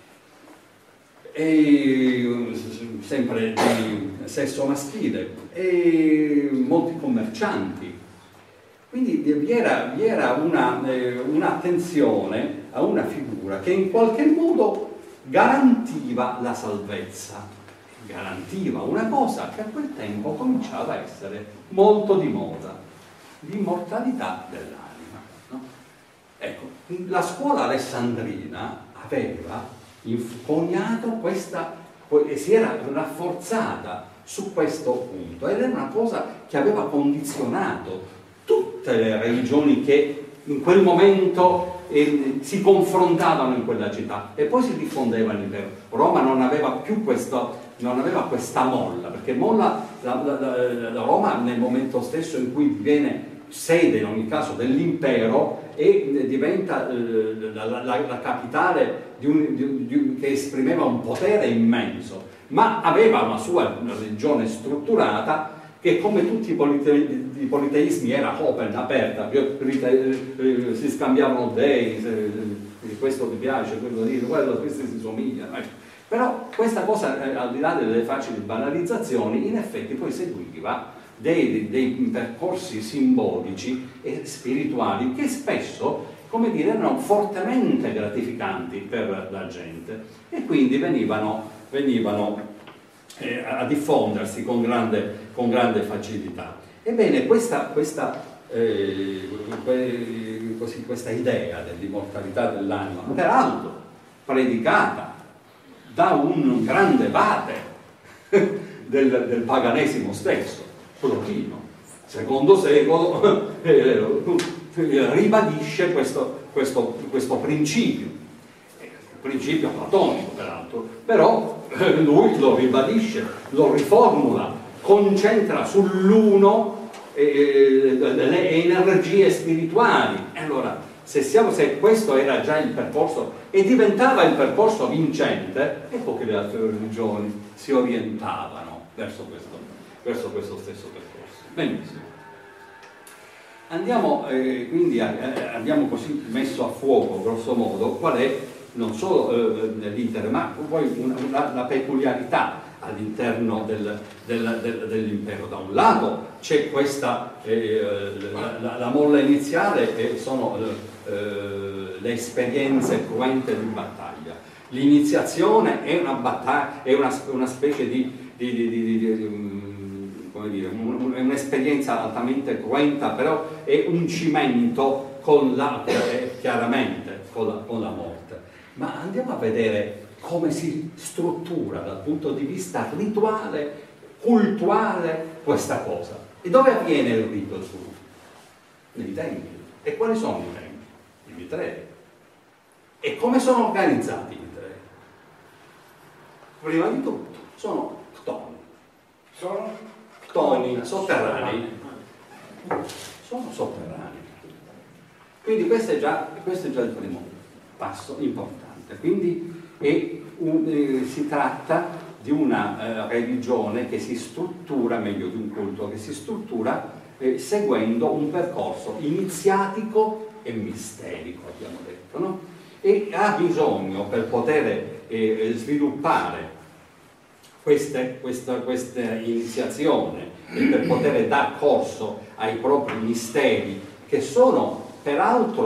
e sempre di sesso maschile, e molti commercianti. Quindi vi era, vi era una, eh, un'attenzione a una figura che in qualche modo garantiva la salvezza, garantiva una cosa che a quel tempo cominciava a essere molto di moda, l'immortalità dell'anima, no? Ecco, la scuola alessandrina aveva infoniato questa, e si era rafforzata su questo punto, ed era una cosa che aveva condizionato tutte le religioni che in quel momento eh, si confrontavano in quella città e poi si diffondevano in intero. Roma non aveva più questo, non aveva questa molla, perché molla la, la, la, la Roma nel momento stesso in cui viene sede in ogni caso dell'impero e diventa eh, la, la, la capitale di un, di, di, che esprimeva un potere immenso, ma aveva una sua religione strutturata che, come tutti i, polite, i politeismi, era open, aperta, si scambiavano dei, questo ti piace, quello lì, quello, questi si somigliano. Però questa cosa, al di là delle facili banalizzazioni, in effetti poi seguiva dei, dei percorsi simbolici e spirituali che spesso, come dire, erano fortemente gratificanti per la gente e quindi venivano, venivano eh, a diffondersi con grande, con grande facilità. Ebbene, questa, questa, eh, così, questa idea dell'immortalità dell'anima, peraltro predicata da un grande padre del, del paganesimo stesso, Plotino, secondo secolo, eh, ribadisce questo, questo, questo principio, principio platonico peraltro, però eh, lui lo ribadisce, lo riformula, concentra sull'uno eh, le energie spirituali. E allora, se, siamo, se questo era già il percorso e diventava il percorso vincente, ecco che le altre religioni si orientavano verso questo, verso questo stesso percorso. Benissimo. Andiamo, eh, quindi a, eh, abbiamo così messo a fuoco, grosso modo, qual è non solo eh, l'iter, ma poi una, una, la peculiarità all'interno del, del, del, dell'impero. Da un lato c'è questa, eh, la, la, la molla iniziale e sono eh, le esperienze cruente di battaglia. L'iniziazione è una battaglia, è una, una specie di, di, di, di, di, di come dire, un, un'esperienza altamente cruenta, però è un cimento con la, eh, chiaramente con la, con la morte. Ma andiamo a vedere come si struttura dal punto di vista rituale, cultuale, questa cosa. E dove avviene il rito su? Nei templi. E quali sono i templi? I mitrei. E come sono organizzati i mitrei? Prima di tutto sono ctoni. Sono ctoni sotterranei. Sono sotterranei. Quindi questo è già, questo è già il primo passo importante. Quindi è un, eh, si tratta di una eh, religione che si struttura, meglio di un culto, che si struttura eh, seguendo un percorso iniziatico e misterico, abbiamo detto, no? E ha bisogno, per poter eh, sviluppare queste, questa, questa iniziazione e per poter dar corso ai propri misteri, che sono peraltro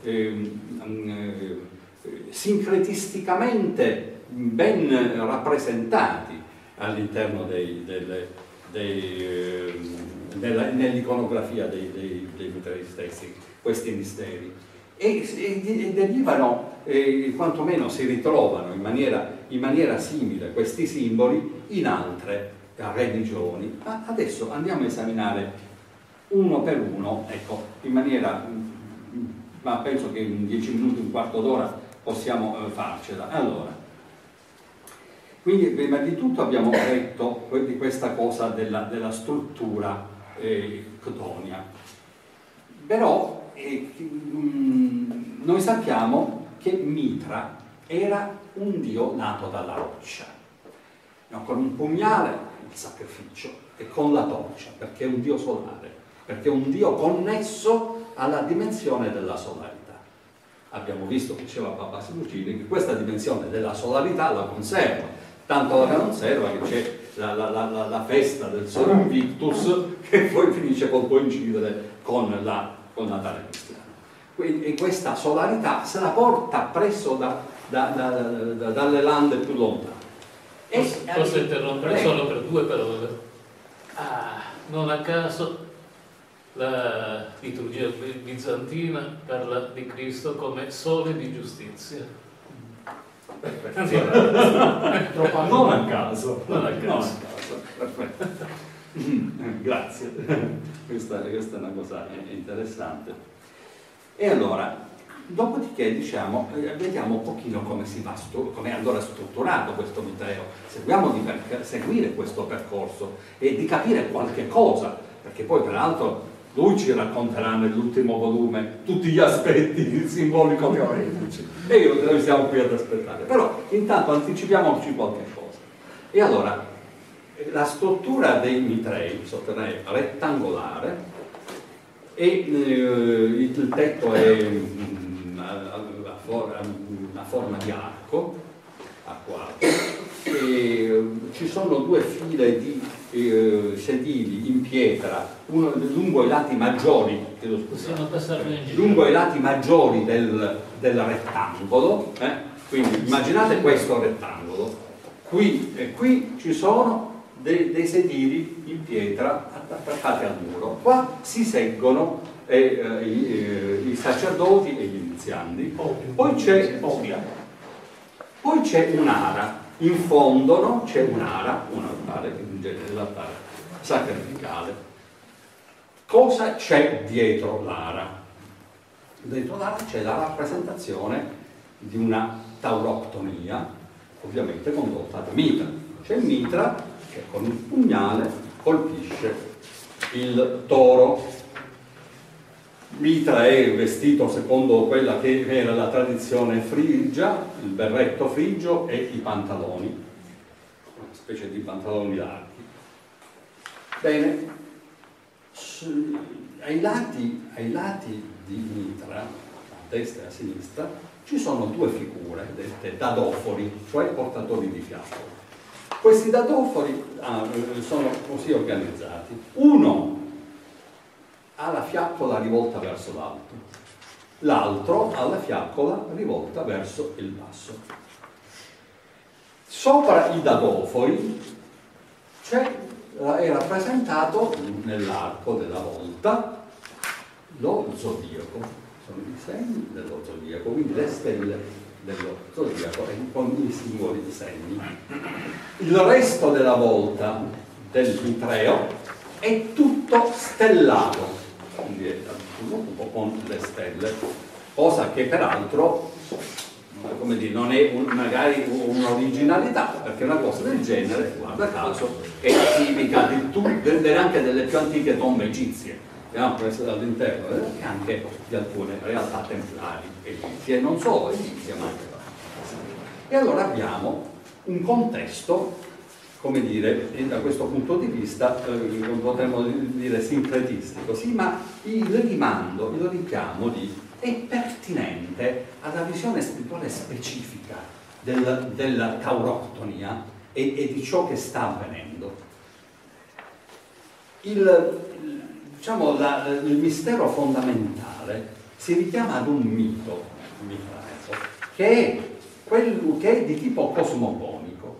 eh, eh, sincretisticamente ben rappresentati all'interno dei, delle, dei, eh, nell'iconografia dei, dei, dei mitrai stessi, questi misteri. E, e, e derivano, eh, quantomeno si ritrovano in maniera, in maniera simile questi simboli in altre religioni. Ma adesso andiamo a esaminare uno per uno, ecco, in maniera, ma penso che in dieci minuti, un quarto d'ora possiamo eh, farcela. Allora, quindi prima di tutto abbiamo detto di questa cosa della, della struttura eh, ctonia, però eh, mh, noi sappiamo che Mitra era un dio nato dalla roccia, no? Con un pugnale il sacrificio e con la torcia, perché è un dio solare, perché è un dio connesso alla dimensione della solarità. Abbiamo visto, diceva Papa Sinucini, che questa dimensione della solarità la conserva, tanto la conserva che c'è la, la, la, la festa del Sole Invictus che poi finisce col coincidere con la con Natale cristiano. E questa solarità se la porta presso da, da, da, da, dalle lande più lontane. Posso, posso interrompere solo per due parole? Ah, non a caso la liturgia bizantina parla di Cristo come sole di giustizia. Perfetto. Non a caso. Non a caso. Non a caso. Perfetto. Grazie. Questa, questa è una cosa interessante. E allora, dopodiché diciamo, vediamo un pochino come si va, come è allora strutturato questo mitreo. Seguiamo di per, seguire questo percorso e di capire qualche cosa, perché poi peraltro lui ci racconterà nell'ultimo volume tutti gli aspetti simbolico-teoretici e io, noi siamo qui ad aspettare, però intanto anticipiamoci qualche cosa. E allora, la struttura dei mitrei sotterranei è rettangolare e eh, il tetto è mh, a, a, for, a forma di arco a quadro e ci sono due file di eh, sedili in pietra, uno lungo i lati maggiori, possiamo passare in giro, lungo i lati maggiori del, del rettangolo, eh? Quindi immaginate questo rettangolo, qui e qui ci sono dei, dei sedili in pietra attaccati al muro, qua si seggono eh, eh, i, eh, i sacerdoti e gli iniziandi, poi c'è poi c'è un'ara, in fondo no? C'è un'ara, un altare, in genere l'altare sacrificale. Cosa c'è dietro l'ara? Dietro l'ara c'è la rappresentazione di una tauroctomia, ovviamente condotta da Mitra. C'è il Mitra che con il pugnale colpisce il toro. Mitra è vestito secondo quella che era la tradizione frigia, il berretto frigio e i pantaloni, una specie di pantaloni larghi. Bene, ai lati, ai lati di Mitra, a destra e a sinistra, ci sono due figure dette dadofori, cioè portatori di fiaccole. Questi dadofori ah, sono così organizzati. Uno ha la fiaccola rivolta verso l'alto, l'altro ha la fiaccola rivolta verso il basso. Sopra i dadofori c'è, è rappresentato nell'arco della volta lo zodiaco, sono i segni dello zodiaco, quindi le stelle dello zodiaco con i singoli segni. Il resto della volta del mitreo è tutto stellato, quindi è tutto con le stelle, cosa che peraltro come dire, non è un, magari un'originalità, perché una cosa del genere, guarda caso, è tipica di tutte, anche delle più antiche tombe egizie, abbiamo preso dall'interno, e anche di alcune realtà templari egizie, non solo egizie, ma anche e allora abbiamo un contesto, come dire, da questo punto di vista, eh, potremmo dire sincretistico, sì, ma il rimando, il richiamo di è pertinente alla visione spirituale specifica del, della tauroctonia e, e di ciò che sta avvenendo. Il, diciamo, la, il mistero fondamentale si richiama ad un mito mitraeo, che è, quello, che è di tipo cosmogonico.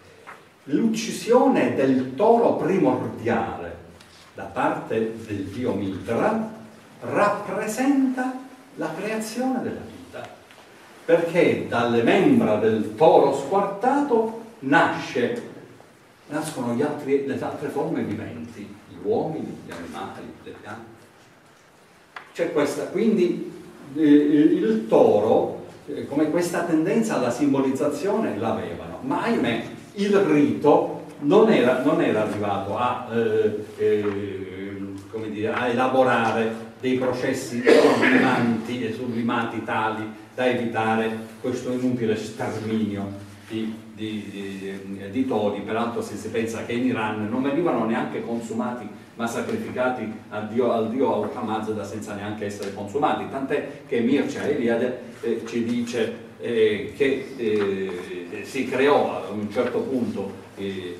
L'uccisione del toro primordiale da parte del dio Mitra rappresenta la creazione della vita, perché dalle membra del toro squartato nasce, nascono gli altri, le altre forme viventi, gli uomini, gli animali, le piante. C'è questa, quindi eh, il toro, eh, come questa tendenza alla simbolizzazione l'avevano, ma ahimè il rito non era, non era arrivato a, eh, eh, come dire, a elaborare dei processi sublimanti e sublimati tali da evitare questo inutile sterminio di, di, di, di tori. Peraltro se si pensa che in Iran non venivano neanche consumati ma sacrificati al dio, al dio Al-Hamazda senza neanche essere consumati, tant'è che Mircea Eliade eh, ci dice eh, che eh, si creò a un certo punto eh,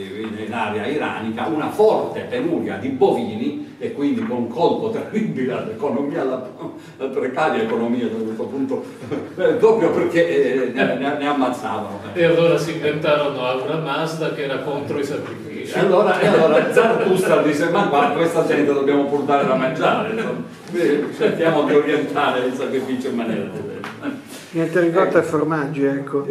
in area iranica una forte penuria di bovini e quindi con un colpo terribile all'economia, alla, alla precaria economia da questo punto, eh, proprio perché eh, ne, ne, ne ammazzavano. E allora si inventarono Aura Mazda che era contro i sacrifici. E allora, e allora Zarathustra dice: ma guarda, questa gente dobbiamo pur dare da mangiare, insomma. Cerchiamo di orientare il sacrificio in maniera diversa. Niente ricotta e formaggi, ecco.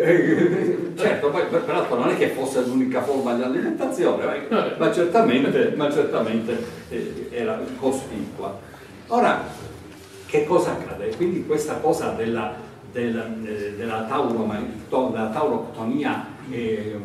Certo, poi peraltro non è che fosse l'unica forma di alimentazione, ma certamente, ma certamente eh, era cospicua. Ora, che cosa accade? Quindi questa cosa della, della, della, tauro, della tauroctonia eh,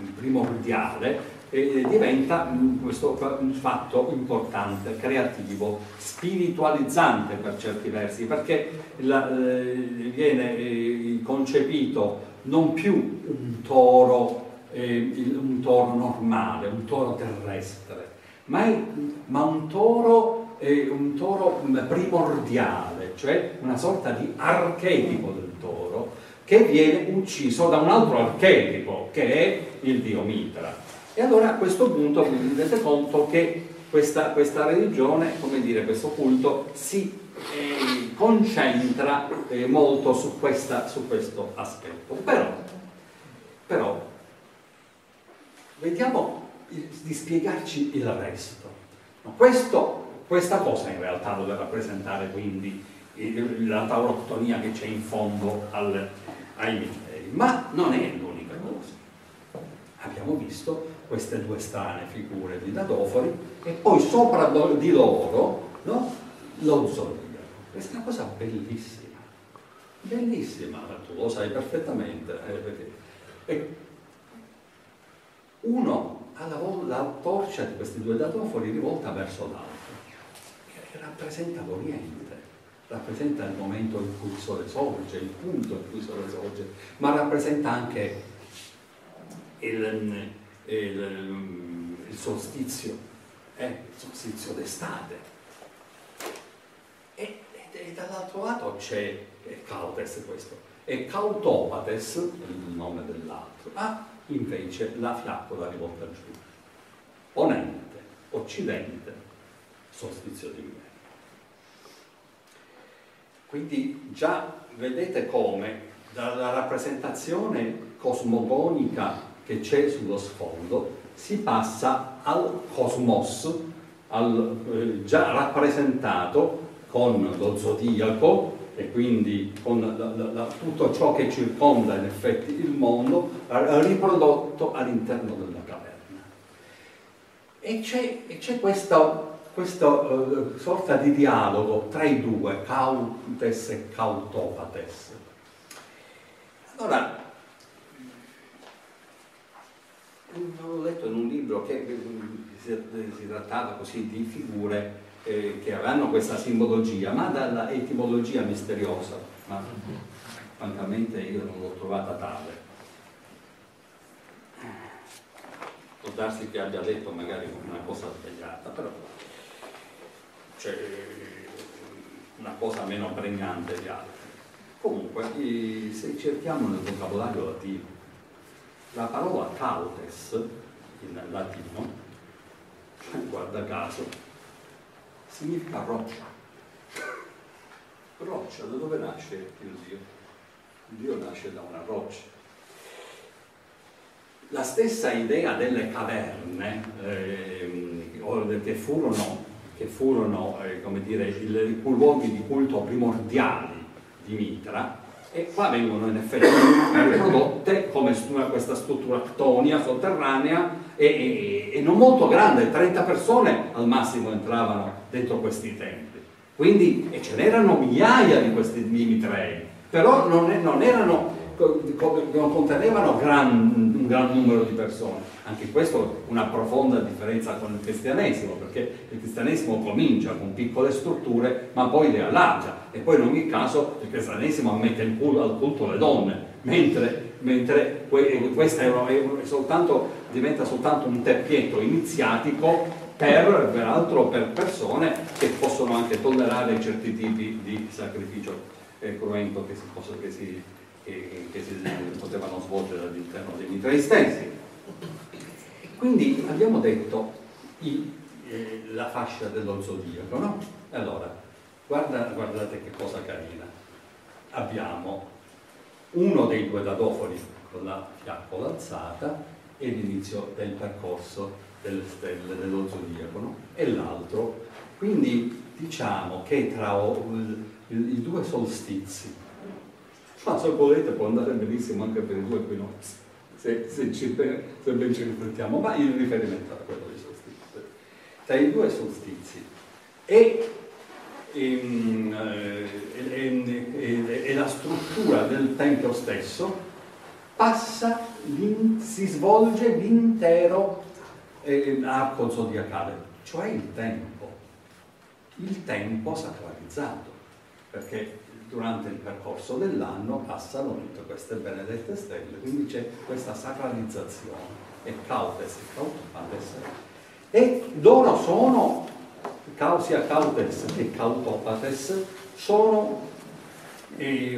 primordiale eh, diventa mh, questo un fatto importante, creativo, spiritualizzante per certi versi, perché la, eh, viene eh, concepito non più un toro, eh, un toro normale, un toro terrestre, ma, è, ma un toro, eh, un toro primordiale, cioè una sorta di archetipo del toro che viene ucciso da un altro archetipo che è il dio Mitra. E allora a questo punto vi rendete conto che questa, questa religione, come dire, questo culto si eh, concentra eh, molto su, questa, su questo aspetto. Però, però vediamo di spiegarci il resto. Questo, questa cosa in realtà deve rappresentare quindi la tauroctonia che c'è in fondo al, ai misteri, ma non è l'unica cosa. Abbiamo visto queste due strane figure di dadofori e poi sopra di loro, no, lo zodiaco. Questa è una cosa bellissima, bellissima, tu lo sai perfettamente, eh, perché e uno ha la, la torcia di questi due dadofori rivolta verso l'altro, che rappresenta l'Oriente, rappresenta il momento in cui il sole sorge, il punto in cui il sole sorge, ma rappresenta anche il, il, il solstizio, eh, il solstizio d'estate. E, e, e dall'altro lato c'è Cautes, questo, e Cautopates, il nome dell'altro, ha invece la fiaccola rivolta giù, ponente, occidente, solstizio d'inverno. Quindi già vedete come dalla rappresentazione cosmogonica che c'è sullo sfondo si passa al cosmos, al, eh, già rappresentato con lo zodiaco e quindi con la, la, la, tutto ciò che circonda in effetti il mondo, riprodotto all'interno della caverna. E c'è questa, questa uh, sorta di dialogo tra i due, Cautes e Cautopates. Allora, ho letto in un libro che si, si trattava così di figure eh, che avranno questa simbologia, ma dalla etimologia misteriosa, ma francamente io non l'ho trovata tale. Può darsi che abbia detto magari una cosa sbagliata, però c'è una cosa meno pregnante di altre. Comunque, se cerchiamo nel vocabolario latino, la parola cautes in latino, guarda caso, significa roccia. roccia. Da dove nasce il Dio? Il Dio nasce da una roccia. La stessa idea delle caverne eh, che furono, che furono eh, come dire, i luoghi di culto primordiali di Mitra, e qua vengono in effetti riprodotte come questa struttura ctonia sotterranea e, e, e non molto grande, trenta persone al massimo entravano dentro questi templi, quindi e ce n'erano migliaia di questi mitrei, però non, non erano, non contenevano gran, un gran numero di persone. Anche questo è una profonda differenza con il cristianesimo, perché il cristianesimo comincia con piccole strutture ma poi le allarga, e poi in ogni caso il cristianesimo ammette il culto, al culto alle donne, mentre, mentre questa è, è soltanto, diventa soltanto un terpietto iniziatico per, peraltro per persone che possono anche tollerare certi tipi di sacrificio eh, cruento che si, possa, che si Che, che si potevano svolgere all'interno dei mitrei stessi. Quindi abbiamo detto i, eh, la fascia dello zodiaco, no? Allora, guarda, guardate che cosa carina. Abbiamo uno dei due dadofoni con la fiaccola alzata e l'inizio del percorso delle stelle dello zodiaco, no? E l'altro. Quindi diciamo che tra il, il, i due solstizi, ma se volete può andare benissimo anche per i due equinozi, se, se, ci, se ben ci riflettiamo, ma il riferimento a quello dei solstizi. Tra i due solstizi e, e, e, e, e la struttura del tempio stesso passa, si svolge l'intero eh, arco zodiacale, cioè il tempo, il tempo sacralizzato, perché durante il percorso dell'anno passano tutte queste benedette stelle, quindi c'è questa sacralizzazione, e cautes e cautopates, e loro sono, sia cautes che cautopates, sono eh,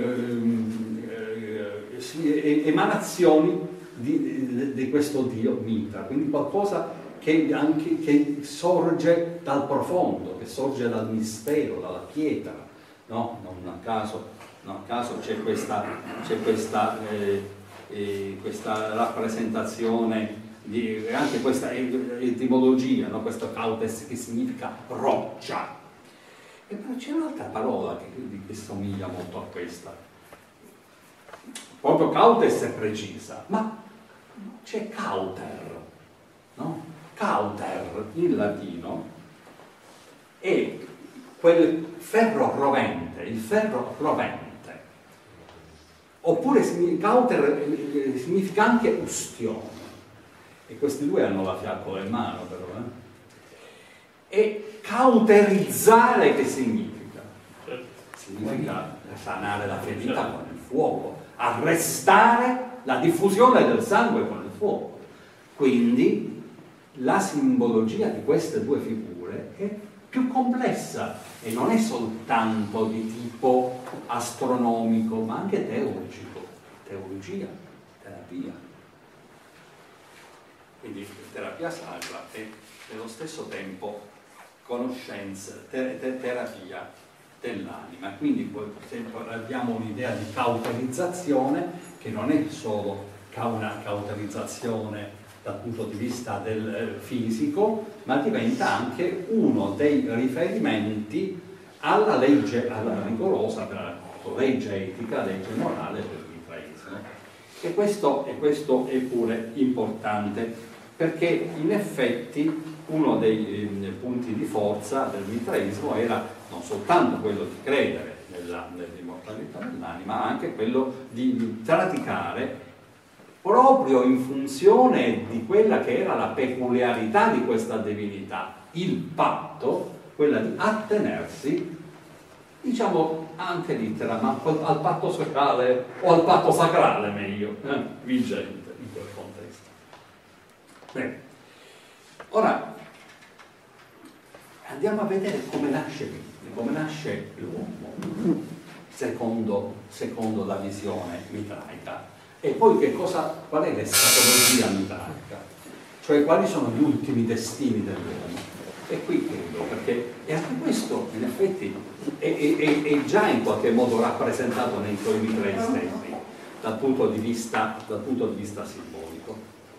eh, emanazioni di, di, di questo Dio Mitra, quindi qualcosa che, anche, che sorge dal profondo, che sorge dal mistero, dalla pietra. No, non a caso, non a caso c'è questa, c'è questa, eh, eh, questa rappresentazione, di, anche questa etimologia, no? Questo cautes che significa roccia. E però c'è un'altra parola che, che somiglia molto a questa. Proprio cautes è precisa, ma c'è cauter, no? Cauter in latino è quel ferro rovente, il ferro rovente, oppure cauter significa anche ustione, e questi due hanno la fiaccola in mano però, eh? E cauterizzare che significa? Significa sanare la ferita con il fuoco, arrestare la diffusione del sangue con il fuoco. Quindi la simbologia di queste due figure è più complessa e non è soltanto di tipo astronomico, ma anche teologico, teologia, terapia. Quindi terapia sacra e nello stesso tempo conoscenza, te te terapia dell'anima. Quindi abbiamo un'idea di cauterizzazione che non è solo una cauterizzazione dal punto di vista del fisico, ma diventa anche uno dei riferimenti alla legge, alla rigorosa legge etica, legge morale del mitraismo. E questo, e questo è pure importante, perché in effetti uno dei eh, punti di forza del mitraismo era non soltanto quello di credere nell'immortalità dell'anima, ma anche quello di praticare proprio in funzione di quella che era la peculiarità di questa divinità, il patto, quella di attenersi, diciamo anche littera, ma al patto sacrale, o al patto sacrale meglio, eh, vigente in quel contesto. Bene. Ora andiamo a vedere come nasce, come nasce l'uomo, secondo, secondo la visione mitraica. E poi che cosa, qual è l'escatologia mitraica? Cioè quali sono gli ultimi destini dell'uomo? è qui credo, perché e anche questo in effetti è, è, è già in qualche modo rappresentato nei suoi mitrei stessi dal punto di vista, dal punto di vista simbolico.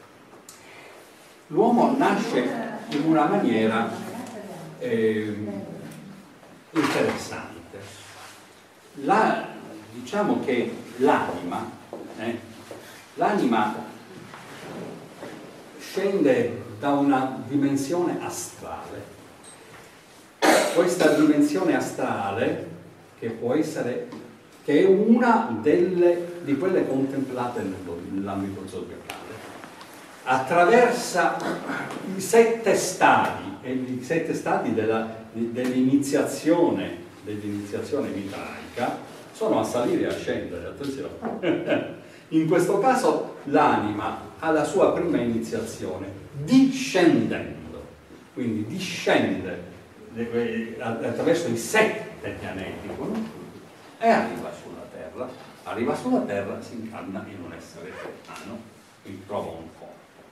L'uomo nasce in una maniera eh, interessante. La, diciamo che l'anima eh, l'anima scende da una dimensione astrale. Questa dimensione astrale, che può essere, che è una delle, di quelle contemplate nell'ambito zodiacale, attraversa i sette stadi, e i sette stadi dell'iniziazione dell'iniziazione mitraica sono a salire e a scendere, attenzione. In questo caso l'anima ha la sua prima iniziazione discendendo, quindi discende attraverso i sette pianeti conosciuti e arriva sulla Terra, arriva sulla Terra, si incarna in un essere umano, quindi trova un corpo.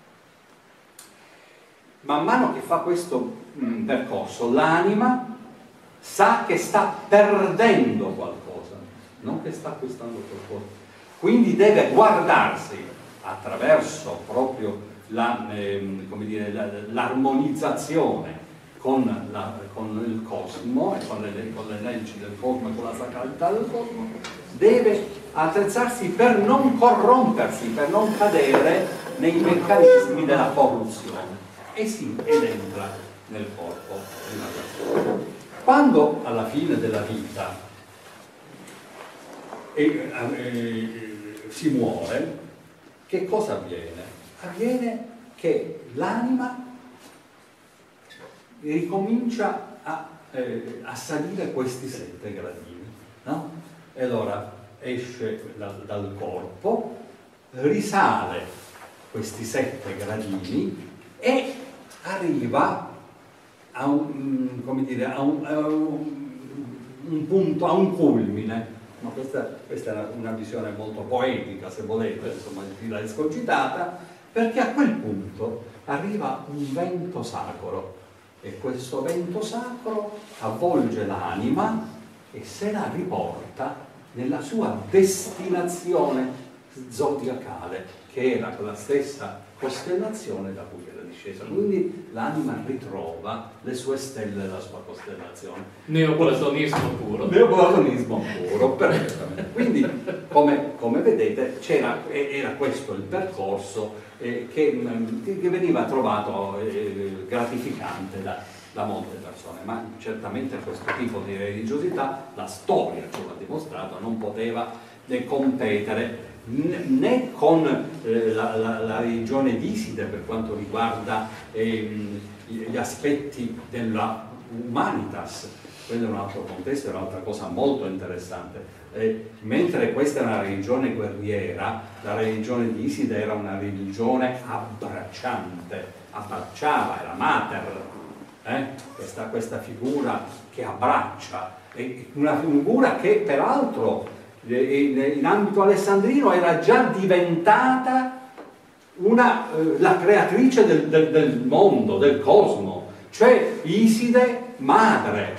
Man mano che fa questo mh, percorso, l'anima sa che sta perdendo qualcosa, non che sta acquistando qualcosa. Quindi deve guardarsi attraverso proprio la, eh, come dire, la, l'armonizzazione con, la, con il cosmo e con le, con le leggi del cosmo e con la sacralità del cosmo, deve attrezzarsi per non corrompersi, per non cadere nei meccanismi della corruzione. E sì, ed entra nel corpo di una persona. Quando alla fine della vita e, e, si muore, che cosa avviene? Avviene che l'anima ricomincia a, eh, a salire questi sette gradini, no? E allora esce da, dal corpo, risale questi sette gradini e arriva a un, come dire, a un, a un, un punto, a un culmine. Ma questa, questa è una visione molto poetica, se volete, insomma, l'ho escogitata, perché a quel punto arriva un vento sacro e questo vento sacro avvolge l'anima e se la riporta nella sua destinazione zodiacale, che era quella stessa costellazione da cui era discesa. Quindi l'anima ritrova le sue stelle e la sua costellazione. Neoplatonismo puro. Neoplatonismo puro, perfettamente. Quindi, come, come vedete, c'era, era questo il percorso eh, che, che veniva trovato eh, gratificante da, da molte persone, ma certamente questo tipo di religiosità, la storia ce l'ha dimostrato, non poteva né competere né con eh, la, la, la religione di Iside per quanto riguarda eh, gli aspetti della humanitas. Quello è un altro contesto, è un'altra cosa molto interessante. Eh, mentre questa è una religione guerriera, la religione di Iside era una religione abbracciante, abbracciava, era mater, eh? questa, questa figura che abbraccia, è una figura che peraltro in ambito alessandrino era già diventata una, eh, la creatrice del, del, del mondo, del cosmo, cioè Iside madre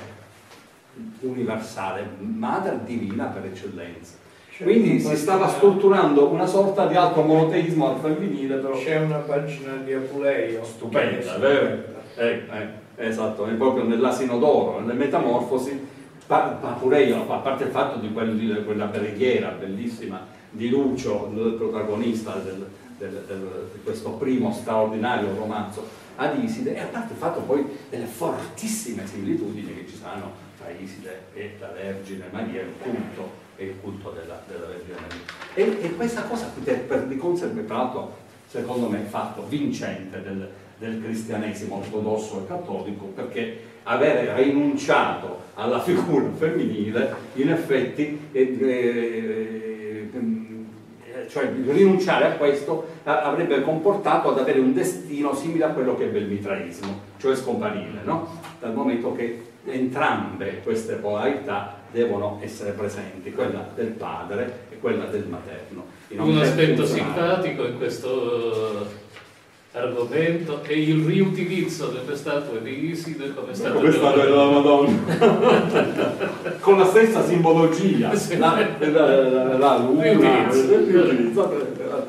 universale, madre divina per eccellenza. Quindi si stava strutturando una sorta di altro monoteismo al femminile, però c'è una pagina di Apuleio stupenda, vero? Eh, eh, esatto, è proprio nell'Asino d'Oro, nelle Metamorfosi. Apuleio, a parte il fatto di quel, quella preghiera bellissima di Lucio, il protagonista del, del, del, di questo primo straordinario romanzo ad Iside, e a parte il fatto poi delle fortissime similitudini che ci saranno tra Iside e la Vergine Maria, il culto e il culto della, della Vergine Maria. E, e questa cosa per, per di conseguenza, tra l'altro, secondo me, fatto vincente del, del cristianesimo ortodosso e cattolico, perché avere rinunciato alla figura femminile in effetti eh, eh, eh, cioè rinunciare a questo avrebbe comportato ad avere un destino simile a quello che ebbe il mitraismo, cioè scomparire, no? Dal momento che entrambe queste polarità devono essere presenti, quella del padre e quella del materno. Un aspetto simpatico in questo argomento è il riutilizzo delle statue di Iside come statue come statue della Madonna con la stessa simbologia, sì. la, la, la, la luna, riutilizzo.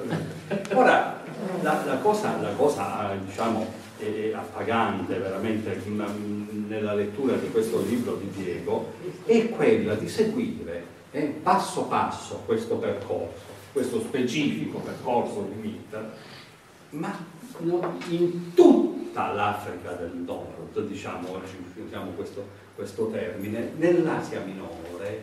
Ora la, la cosa, la cosa diciamo è appagante veramente nella lettura di questo libro di Diego è quella di seguire eh, passo passo questo percorso, questo specifico percorso di vita, ma in tutta l'Africa del Nord, diciamo, oggi usiamo questo, questo termine, nell'Asia minore,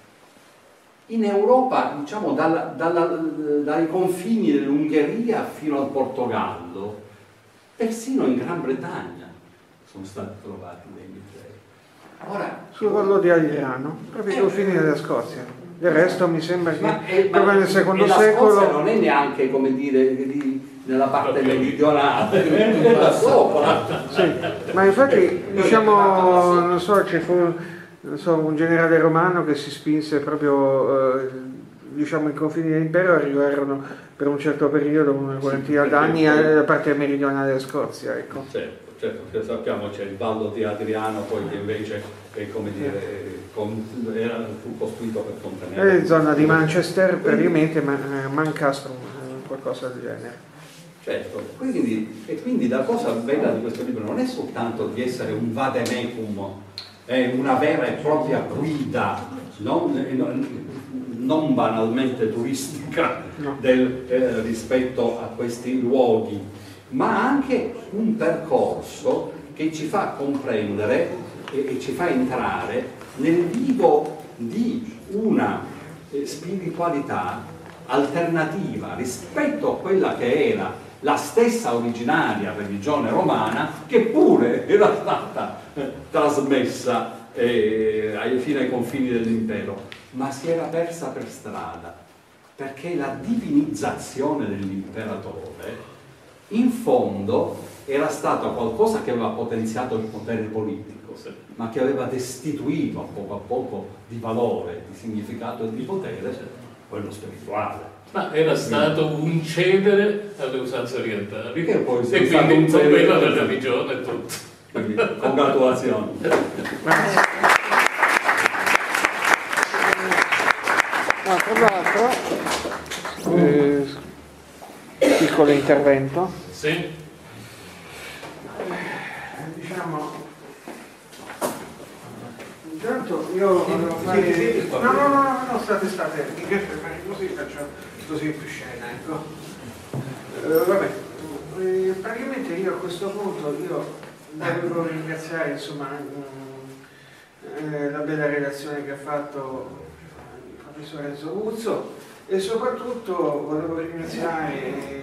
in Europa, diciamo, dalla, dalla, dai confini dell'Ungheria fino al Portogallo, persino in Gran Bretagna sono stati trovati dei musei. Ora, sul Vallo di Agliano, proprio ai eh, confini della Scozia. Del resto mi sembra che ma, eh, proprio ma, nel secondo e la secolo Scozia non è neanche, come dire, di, nella parte meridionale, è da sopra. sì, ma infatti diciamo, non so, ci fu non so, un generale romano che si spinse proprio eh, diciamo i confini dell'impero arrivarono per un certo periodo, una quarantina d'anni, alla parte meridionale della Scozia, ecco. Certo, certo, che sappiamo c'è il Vallo di Adriano, poi che invece è, come dire, con, era, fu costruito per contenere. È zona di Manchester, praticamente, ma, eh, Mancastrum, eh, qualcosa del genere. Certo, quindi, e quindi la cosa bella di questo libro non è soltanto di essere un vademecum, è una vera e propria guida, non, non banalmente turistica No. del, eh, rispetto a questi luoghi, ma anche un percorso che ci fa comprendere e, e ci fa entrare nel vivo di una eh, spiritualità alternativa rispetto a quella che era la stessa originaria religione romana, che pure era stata eh, trasmessa eh, ai, fino ai confini dell'impero, ma si era persa per strada, perché la divinizzazione dell'imperatore in fondo era stata qualcosa che aveva potenziato il potere politico, ma che aveva destituito a poco a poco di valore, di significato e di potere quello spirituale. Ma era stato un cedere alle usanze orientali Che poi e sia quindi stato un quella cedere. la religione e tutto. Quindi congratulazioni. No, tra l'altro, eh, piccolo intervento. Sì? Diciamo, intanto io volevo fare... No, no, no, no, no, state, state, perché così faccio così più scena, ecco. Eh, vabbè, eh, praticamente io a questo punto io devo ringraziare, insomma, mh, eh, la bella relazione che ha fatto il professor Enzo Guzzo e soprattutto volevo ringraziare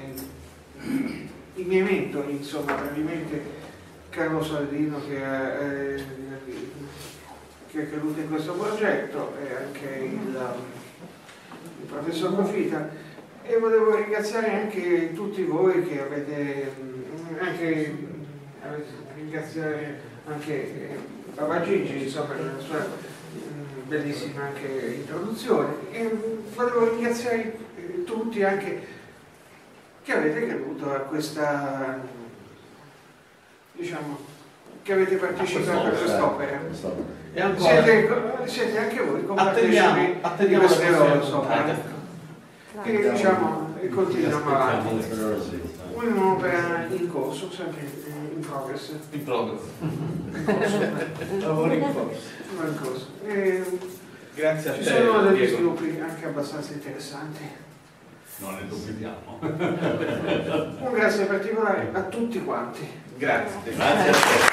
i miei mentori, insomma, praticamente Carlo Saldino che ha, eh, che è caduto in questo progetto e anche il, il professor Profita, e volevo ringraziare anche tutti voi che avete anche avete, ringraziare anche Papa Gigi, insomma, per la sua mh, bellissima anche introduzione, e volevo ringraziare eh, tutti anche che avete creduto a questa, diciamo, che avete partecipato a quest'opera. E ancora, Siete, siete anche voi attendiamo, compartecipi di attendiamo le queste prossime loro opere. puntate. Quindi diciamo, e continuiamo avanti. Un'opera in corso, sempre in progress. In progress. Lavoro in corso. In corso. E Grazie a te. ci sono degli Diego. sviluppi anche abbastanza interessanti. Non ne dubitiamo. Un grazie particolare a tutti quanti. Grazie. Grazie a te.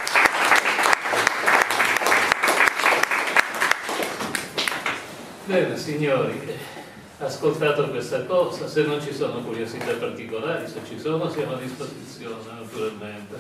Bene, signori, ascoltato questa cosa, se non ci sono curiosità particolari, se ci sono siamo a disposizione naturalmente.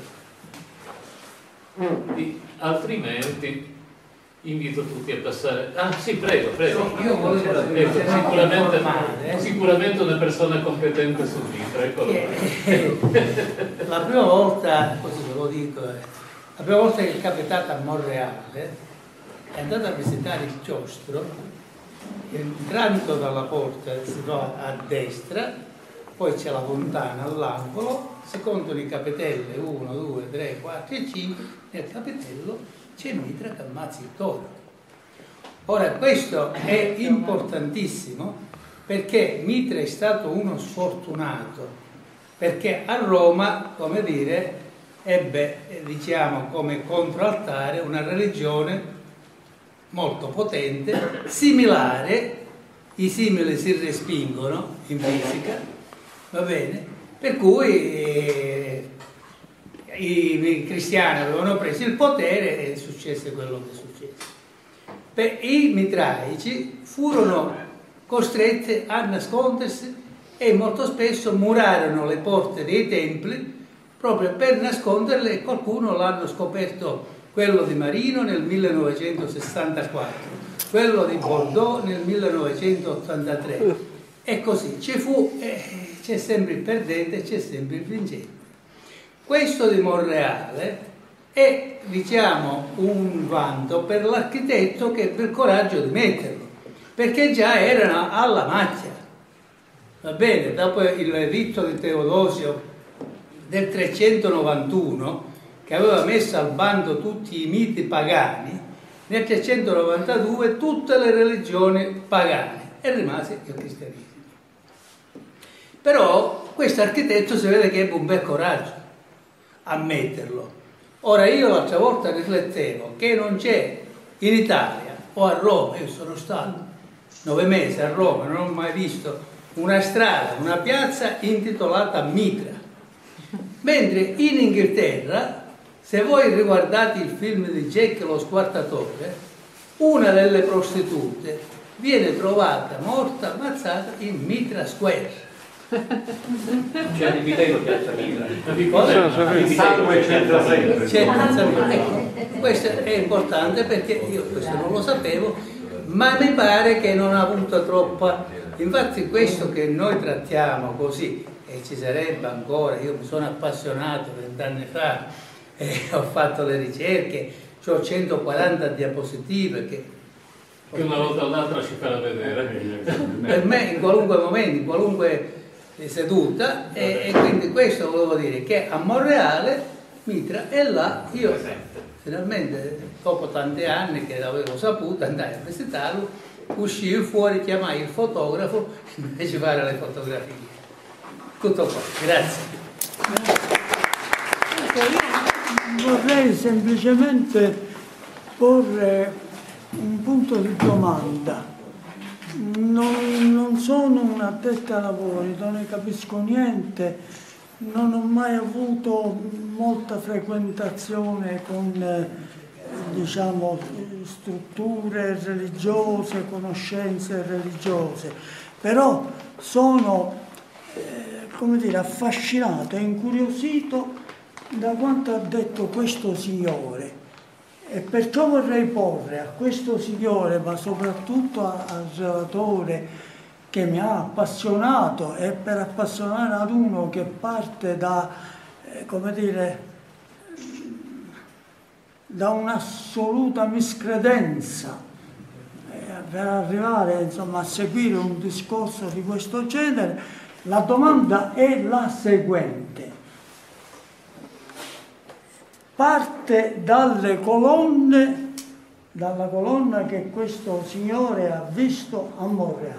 E, altrimenti invito tutti a passare. Ah sì, prego, prego. Io volevo Ecco, sicuramente, informare, sicuramente una persona competente sul libro, eccolo. che la prima volta, così ve lo dico, eh, la prima volta che è capitato a Monreale è andato a visitare il chiostro, entrando dalla porta si trova a destra poi c'è la fontana all'angolo, si contano i capitelli uno, due, tre, quattro e cinque, nel capitello c'è Mitra che ammazza il toro. Ora questo è importantissimo perché Mitra è stato uno sfortunato, perché a Roma, come dire, ebbe, diciamo, come controaltare una religione molto potente, similare, i simili si respingono in fisica, va bene? Per cui eh, i, i cristiani avevano preso il potere e successe quello che successe. Per, i mitraici furono costretti a nascondersi e molto spesso murarono le porte dei templi proprio per nasconderle, e qualcuno l'hanno scoperto, quello di Marino nel millenovecentosessantaquattro, quello di Bordeaux nel millenovecentottantatré, e così ci fu, eh, c'è sempre il perdente e c'è sempre il vincente. Questo di Monreale è, diciamo, un vanto per l'architetto che ebbe il coraggio di metterlo, perché già erano alla macchia, va bene? Dopo il ritto di Teodosio del trecentonovantuno, che aveva messo al bando tutti i miti pagani, nel trecentonovantadue tutte le religioni pagane, e rimase il cristianesimo. Però questo architetto si vede che ebbe un bel coraggio a metterlo. Ora io l'altra volta riflettevo che non c'è in Italia o a Roma, io sono stato nove mesi a Roma, non ho mai visto una strada, una piazza intitolata Mitra, mentre in Inghilterra, se voi riguardate il film di Jack lo squartatore, una delle prostitute viene trovata morta, ammazzata in Mitra Square. C'è il Vitello piazza Mitra. Il sangue c'entra sempre. C'entra sempre. Ecco, questo è importante perché io questo non lo sapevo, ma mi pare che non ha avuto troppa. Infatti questo che noi trattiamo così, e ci sarebbe ancora, io mi sono appassionato vent'anni fa, e ho fatto le ricerche, ho centoquaranta diapositive che, che una volta o l'altra ci farà vedere. Per me in qualunque momento, in qualunque seduta, e, e quindi questo volevo dire, che a Monreale Mitra è là, io finalmente dopo tanti anni che l'avevo saputo andai a visitarlo, uscii fuori, chiamai il fotografo e mi fece fare le fotografie. Tutto qua, grazie. Vorrei semplicemente porre un punto di domanda. Non, non sono un addetto ai lavori, non ne capisco niente, non ho mai avuto molta frequentazione con eh, diciamo, strutture religiose, conoscenze religiose, però sono eh, come dire, affascinato e incuriosito da quanto ha detto questo signore, e perciò vorrei porre a questo signore, ma soprattutto al relatore che mi ha appassionato, e per appassionare ad uno che parte da, eh, come dire, da un'assoluta miscredenza, eh, per arrivare insomma, a seguire un discorso di questo genere, la domanda è la seguente. Parte dalle colonne, dalla colonna che questo signore ha visto a Monreale.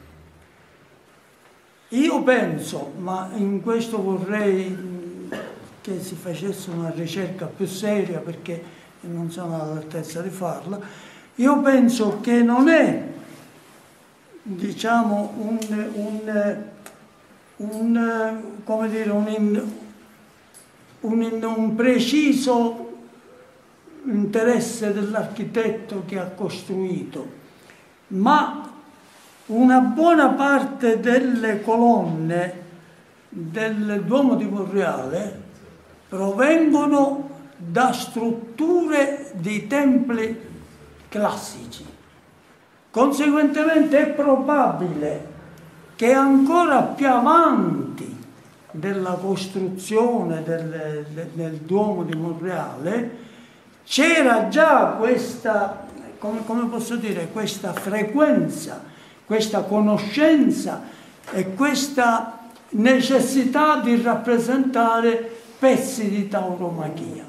Io penso, ma in questo vorrei che si facesse una ricerca più seria perché non sono all'altezza di farla, io penso che non è, diciamo, un, un, un come dire, un Un, un preciso interesse dell'architetto che ha costruito, ma una buona parte delle colonne del Duomo di Monreale provengono da strutture di templi classici. Conseguentemente è probabile che ancora più avanti della costruzione del, del, del Duomo di Monreale c'era già questa, come, come posso dire, questa frequenza, questa conoscenza e questa necessità di rappresentare pezzi di tauromachia.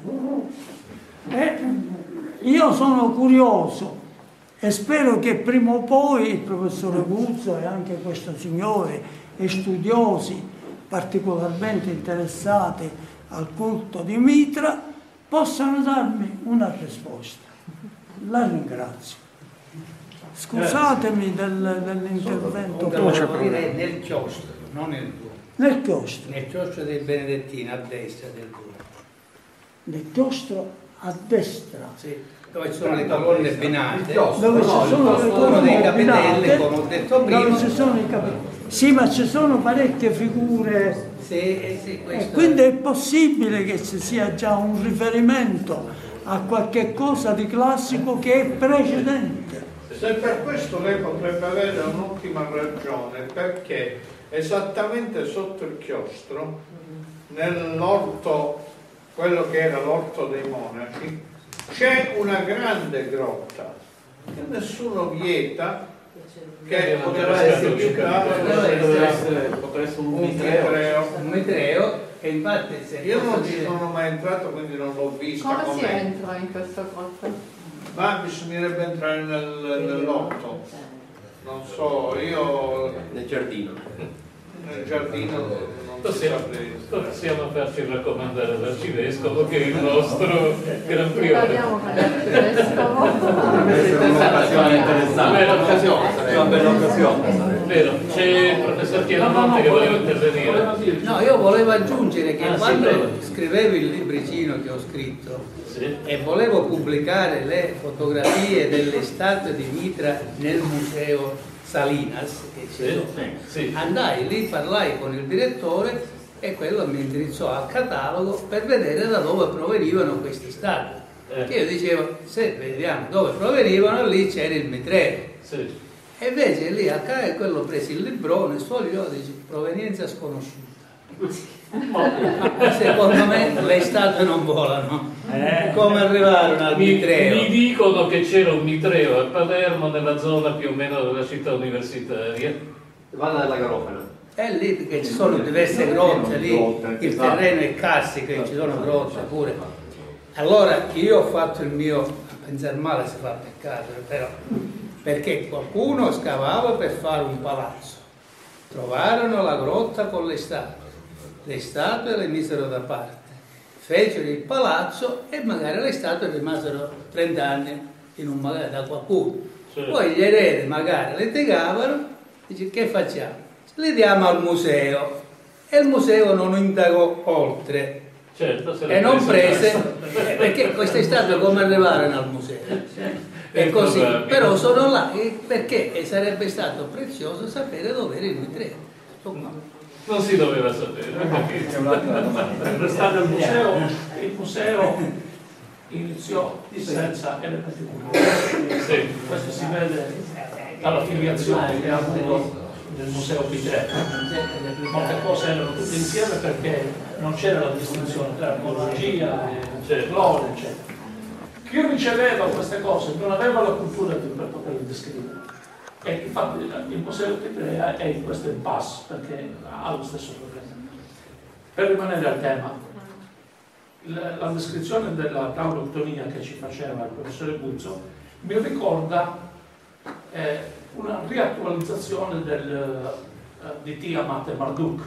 E io sono curioso e spero che prima o poi il professore Guzzo e anche questo signore e studiosi particolarmente interessati al culto di Mitra possano darmi una risposta. La ringrazio. Scusatemi del, dell'intervento. Dire nel chiostro, non nel Duomo. Nel chiostro. Nel chiostro dei Benedettini, a destra del Duomo. Nel chiostro a destra. Sì, dove ci sono le colonne binate, Dove ci sono le uno dei capitelli, binate, come ho detto prima. dove ci sono i capitelli. Sì, ma ci sono parecchie figure. Sì, eh, sì, E questo quindi è possibile che ci sia già un riferimento a qualche cosa di classico che è precedente. Se per questo lei potrebbe avere un'ottima ragione, perché esattamente sotto il chiostro, nell'orto, quello che era l'orto dei monaci, c'è una grande grotta che nessuno vieta, che poteva essere più grave, poteva essere un mitreo. un mitreo, e infatti se Io non posso ci dire- sono mai entrato, quindi non l'ho vista. Come si com'è. entra in questa grotta? Ma bisognerebbe entrare nel, nell'orto. Non so, io Nel giardino. nel giardino non Possiamo, saprei. possiamo farci raccomandare dall'arcivescovo che è il nostro gran Ne priore. parliamo con l'arcivescovo. Un'occasione interessante. Vero. Un'occasione, sarebbe una bella occasione. Vero, c'è il professor Chiaramonte che voleva intervenire. No, io volevo aggiungere che Ah, sì, quando prego. scrivevo il libricino che ho scritto Sì. e volevo pubblicare le fotografie delle statue di Mitra nel museo Salinas, che ci Sì, sono, sì. andai lì, parlai con il direttore e quello mi indirizzò al catalogo per vedere da dove provenivano queste statue. Eh. Che io dicevo, se vediamo dove provenivano, lì c'era il mitreo. Sì. E invece lì a casa quello prese il librone, sfogliò e dice provenienza sconosciuta. Ma secondo me le statue non volano. Come arrivarono al Mi, mitreo? mi dicono che c'era un mitreo a Palermo, nella zona più o meno della città universitaria. Vada della Garofana. È lì che ci sono diverse grotte, lì il terreno è carsico, ci sono grotte pure. Allora io ho fatto il mio, a pensare male si fa peccato, però, perché qualcuno scavava per fare un palazzo. Trovarono la grotta con le statue, le statue le misero da parte, fecero il palazzo e magari le statue rimasero trenta anni in un magari da qualcuno. Sì. Poi gli eredi magari le legavano, dice che facciamo? Le diamo al museo e il museo non indagò oltre. Certo, se le E non prese, presto. eh, perché queste statue come arrivarono al museo? È E così, probabile. però sono là eh, perché sarebbe stato prezioso sapere dove era il mitreo. Insomma, Non si doveva sapere, ho capito. Restando al museo, il museo iniziò senza elementi culturali. Sì. Questo si vede dalla filiazione che ha avuto nel museo Pitrè. Molte cose erano tutte insieme perché non c'era la distinzione tra archeologia e folklore, eccetera. Chi riceveva queste cose non aveva la cultura per poterle descrivere. E infatti il museo Pitrè è in questo impasse perché ha lo stesso problema. Per rimanere al tema, la, la descrizione della tauroctonia che ci faceva il professore Guzzo mi ricorda eh, una riattualizzazione del, eh, di Tiamat e Marduk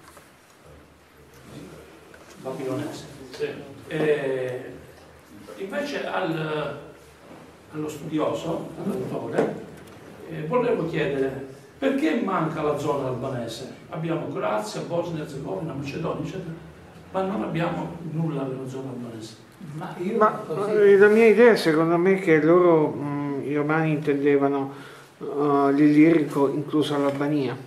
babilonese. Sì. E invece al, allo studioso, all'autore, eh, volevo chiedere perché manca la zona albanese? Abbiamo Croazia, Bosnia, Erzegovina, Macedonia, eccetera, ma non abbiamo nulla della zona albanese. ma io Ma così, eh, la mia idea secondo me è che loro, mh, i romani intendevano uh, l'Illirico incluso l'Albania.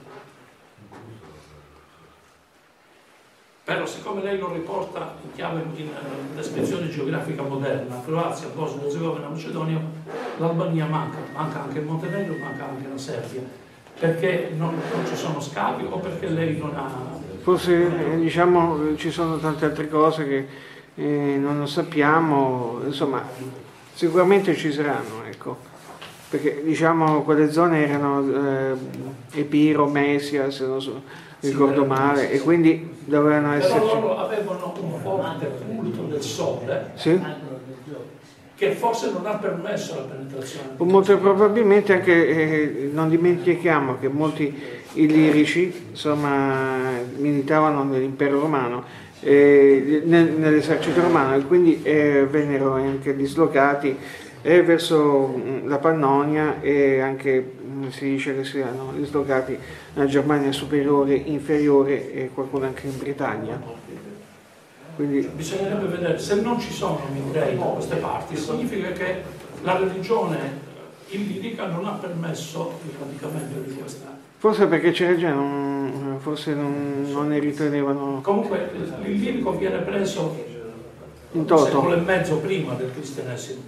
Però siccome lei lo riporta in chiave in uh, descrizione geografica moderna, Croazia, Bosnia, Erzegovina, Macedonia, l'Albania manca, manca anche il Montenegro, manca anche la Serbia. Perché non, non ci sono scavi o perché lei non ha... Forse eh, diciamo ci sono tante altre cose che eh, non lo sappiamo, insomma sicuramente ci saranno, ecco, perché diciamo quelle zone erano eh, Epiro, Mesia, se non so, ricordo male, e quindi dovevano Però esserci... loro avevano un forte culto del sole, Sì? che forse non ha permesso la penetrazione. Molto probabilmente anche, eh, non dimentichiamo che molti illirici, insomma, militavano nell'impero romano, eh, nel, nell'esercito romano, e quindi eh, vennero anche dislocati eh, verso mh, la Pannonia, e anche mh, si dice che siano dislocati nella Germania superiore, inferiore, e qualcuno anche in Britannia. Quindi, bisognerebbe vedere, se non ci sono migrei da queste parti, significa che la religione illirica non ha permesso il radicamento di questa. forse perché c'era già, non, forse non, non ne ritenevano... Comunque l'illirico viene preso in un toto. secolo e mezzo prima del cristianesimo.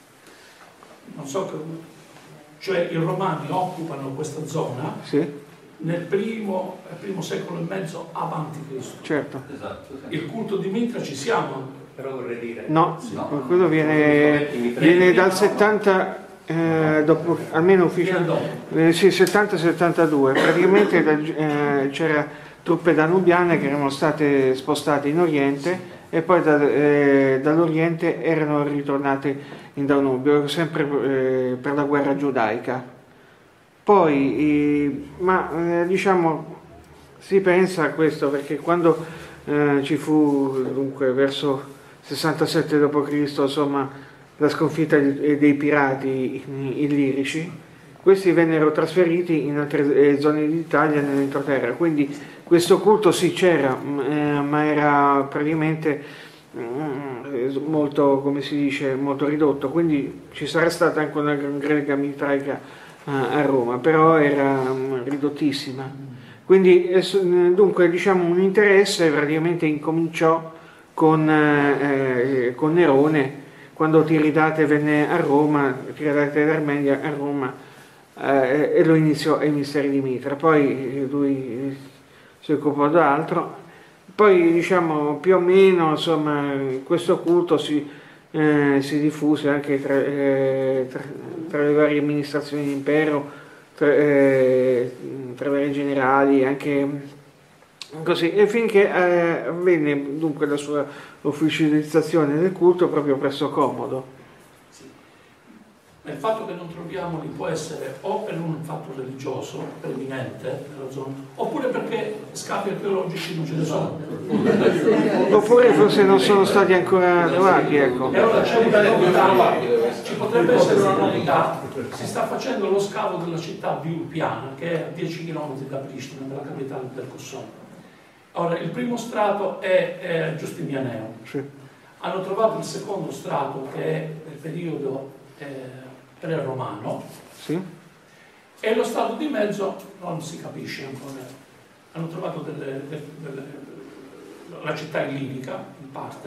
Non so che, cioè i romani occupano questa zona. Sì. Nel primo, primo secolo e mezzo avanti Cristo. Certo. Esatto. Il culto di Mitra ci siamo. Però vorrei dire... No, quello viene, viene dal settanta, eh, dopo, almeno ufficialmente, eh, sì, settanta settantadue. Praticamente eh, c'era truppe danubiane che erano state spostate in Oriente, e poi da, eh, dall'Oriente erano ritornate in Danubio, sempre eh, per la guerra giudaica. Poi, eh, ma eh, diciamo, si pensa a questo perché quando eh, ci fu, dunque, verso sessantasette dopo Cristo, insomma, la sconfitta dei pirati illirici, questi vennero trasferiti in altre eh, zone d'Italia nell'entroterra, quindi questo culto sì c'era, eh, ma era praticamente eh, molto, come si dice, molto ridotto, quindi ci sarà stata anche una grega mitraica a Roma, però era ridottissima. Quindi dunque diciamo un interesse praticamente incominciò con, eh, con Nerone, quando Tiridate venne a Roma, Tiridate d'Armenia a Roma, eh, e lo iniziò ai misteri di Mitra. Poi lui si occupò d'altro. Poi diciamo più o meno insomma questo culto si Eh, si diffuse anche tra, eh, tra, tra le varie amministrazioni d'impero, tra, eh, tra i vari generali, anche così, e finché eh, avvenne dunque la sua ufficializzazione del culto proprio presso Comodo. Ma il fatto che non troviamo lì può essere o per un fatto religioso preminente nella zona, oppure perché scafi archeologici non ce ne sono. Oppure forse non sono stati ancora trovati, ecco. E allora c'è una novità, ci potrebbe essere una novità, si sta facendo lo scavo della città di Ulpiana, che è a dieci chilometri da Pristina, della capitale del Kosovo. Ora, il primo strato è, è Giustinianeo. Sì. Hanno trovato il secondo strato, che è del periodo eh, pre-romano, sì. E lo strato di mezzo non si capisce ancora. Hanno trovato delle, delle, delle, la città illirica in parte,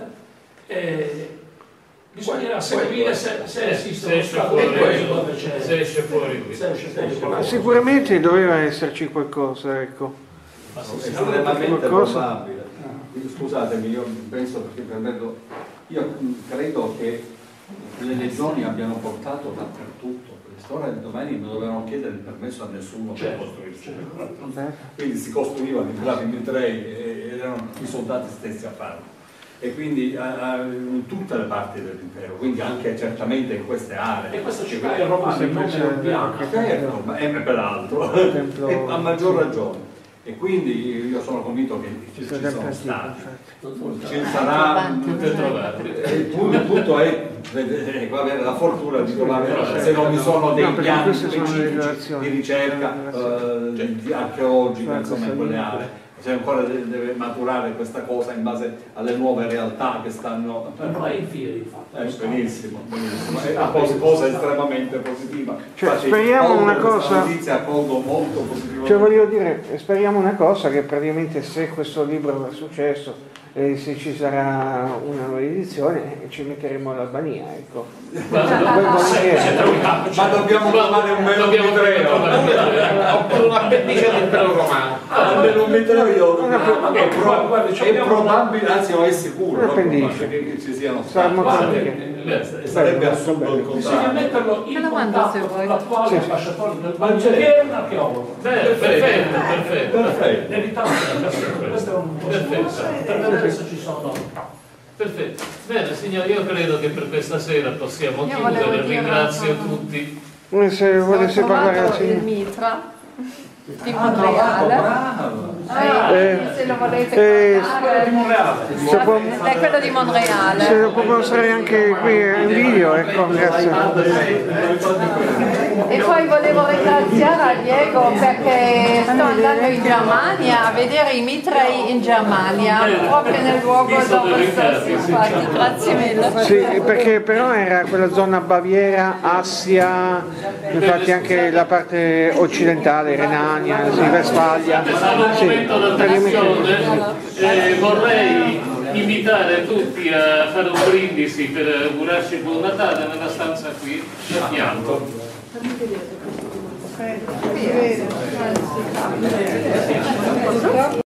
e bisognerà seguire se, se esiste uno strato di quello dove c'è. Se esce fuori qui. Se esce fuori. Ma sicuramente doveva esserci qualcosa, ecco. Ma estremamente probabile. Scusatemi, io penso perché prendendo, io credo che le legioni abbiano portato dappertutto. Ora e domani non dovevano chiedere il permesso a nessuno per costruirsi. Quindi si costruivano i bravi mitrei ed erano i soldati stessi a farlo. E quindi in tutte le parti dell'impero, quindi anche certamente in queste aree. E questa città è romana, il nome è bianco. Certo, ma è peraltro, e a maggior ragione. E quindi io sono convinto che ci, ci sono stati, ci sarà, il punto è avere la fortuna di trovare, se non vi sono dei piani specifici di ricerca eh, archeologica, insomma, in quelle aree. Se ancora deve maturare questa cosa in base alle nuove realtà che stanno. Non è in fieri, infatti. Eh, benissimo, benissimo. È una cosa estremamente positiva. Cioè, infatti, speriamo una cosa. Notizia accolgo molto positivamente. Cioè, voglio dire, speriamo una cosa, che praticamente se questo libro avrà successo e se ci sarà una nuova edizione ci metteremo l'Albania, ecco. Ma, ma, ma dobbiamo trovare un meno di tre. Oppure una dice l'impero romano. Ah, per un mitraio Una- è, pro- guarda, ci è abbiamo probabile, anzi no, è sicuro Una pendice. che ci siano Saremmo stati. tanti. Eh, sarebbe assurdo il Bisogna contrario. metterlo in Me la mando contatto se con vuoi. l'attuale Sì. ambasciatore del Belgio che è un archeologo. Beh, perfetto, perfetto. Perfetto. Evitando questo è un Perfetto. per vedere se ci sono. Perfetto. Bene, signori, io credo che per questa sera possiamo Io volevo chiudere. dire Ringrazio una cosa. tutti. Eh, Se Ho volesse parlare trovato al il signor. mitra di Ah, Monreale. bravo. Eh, se lo volete eh, guardare. Di Monreale. Se può, È quello di Monreale. se lo può mostrare anche qui in video, ecco, grazie. E poi volevo ringraziare a Diego perché sto andando in Germania a vedere i mitrei in Germania, proprio nel luogo dove sono stati. Grazie mille. Sì, perché però era quella zona Baviera, Assia, infatti anche la parte occidentale, Renania, sì, Westfalia. Sarà un Sì, momento d'attenzione. Eh, vorrei invitare tutti a fare un brindisi per augurarci buon Natale nella stanza qui a fianco. Sì, eh.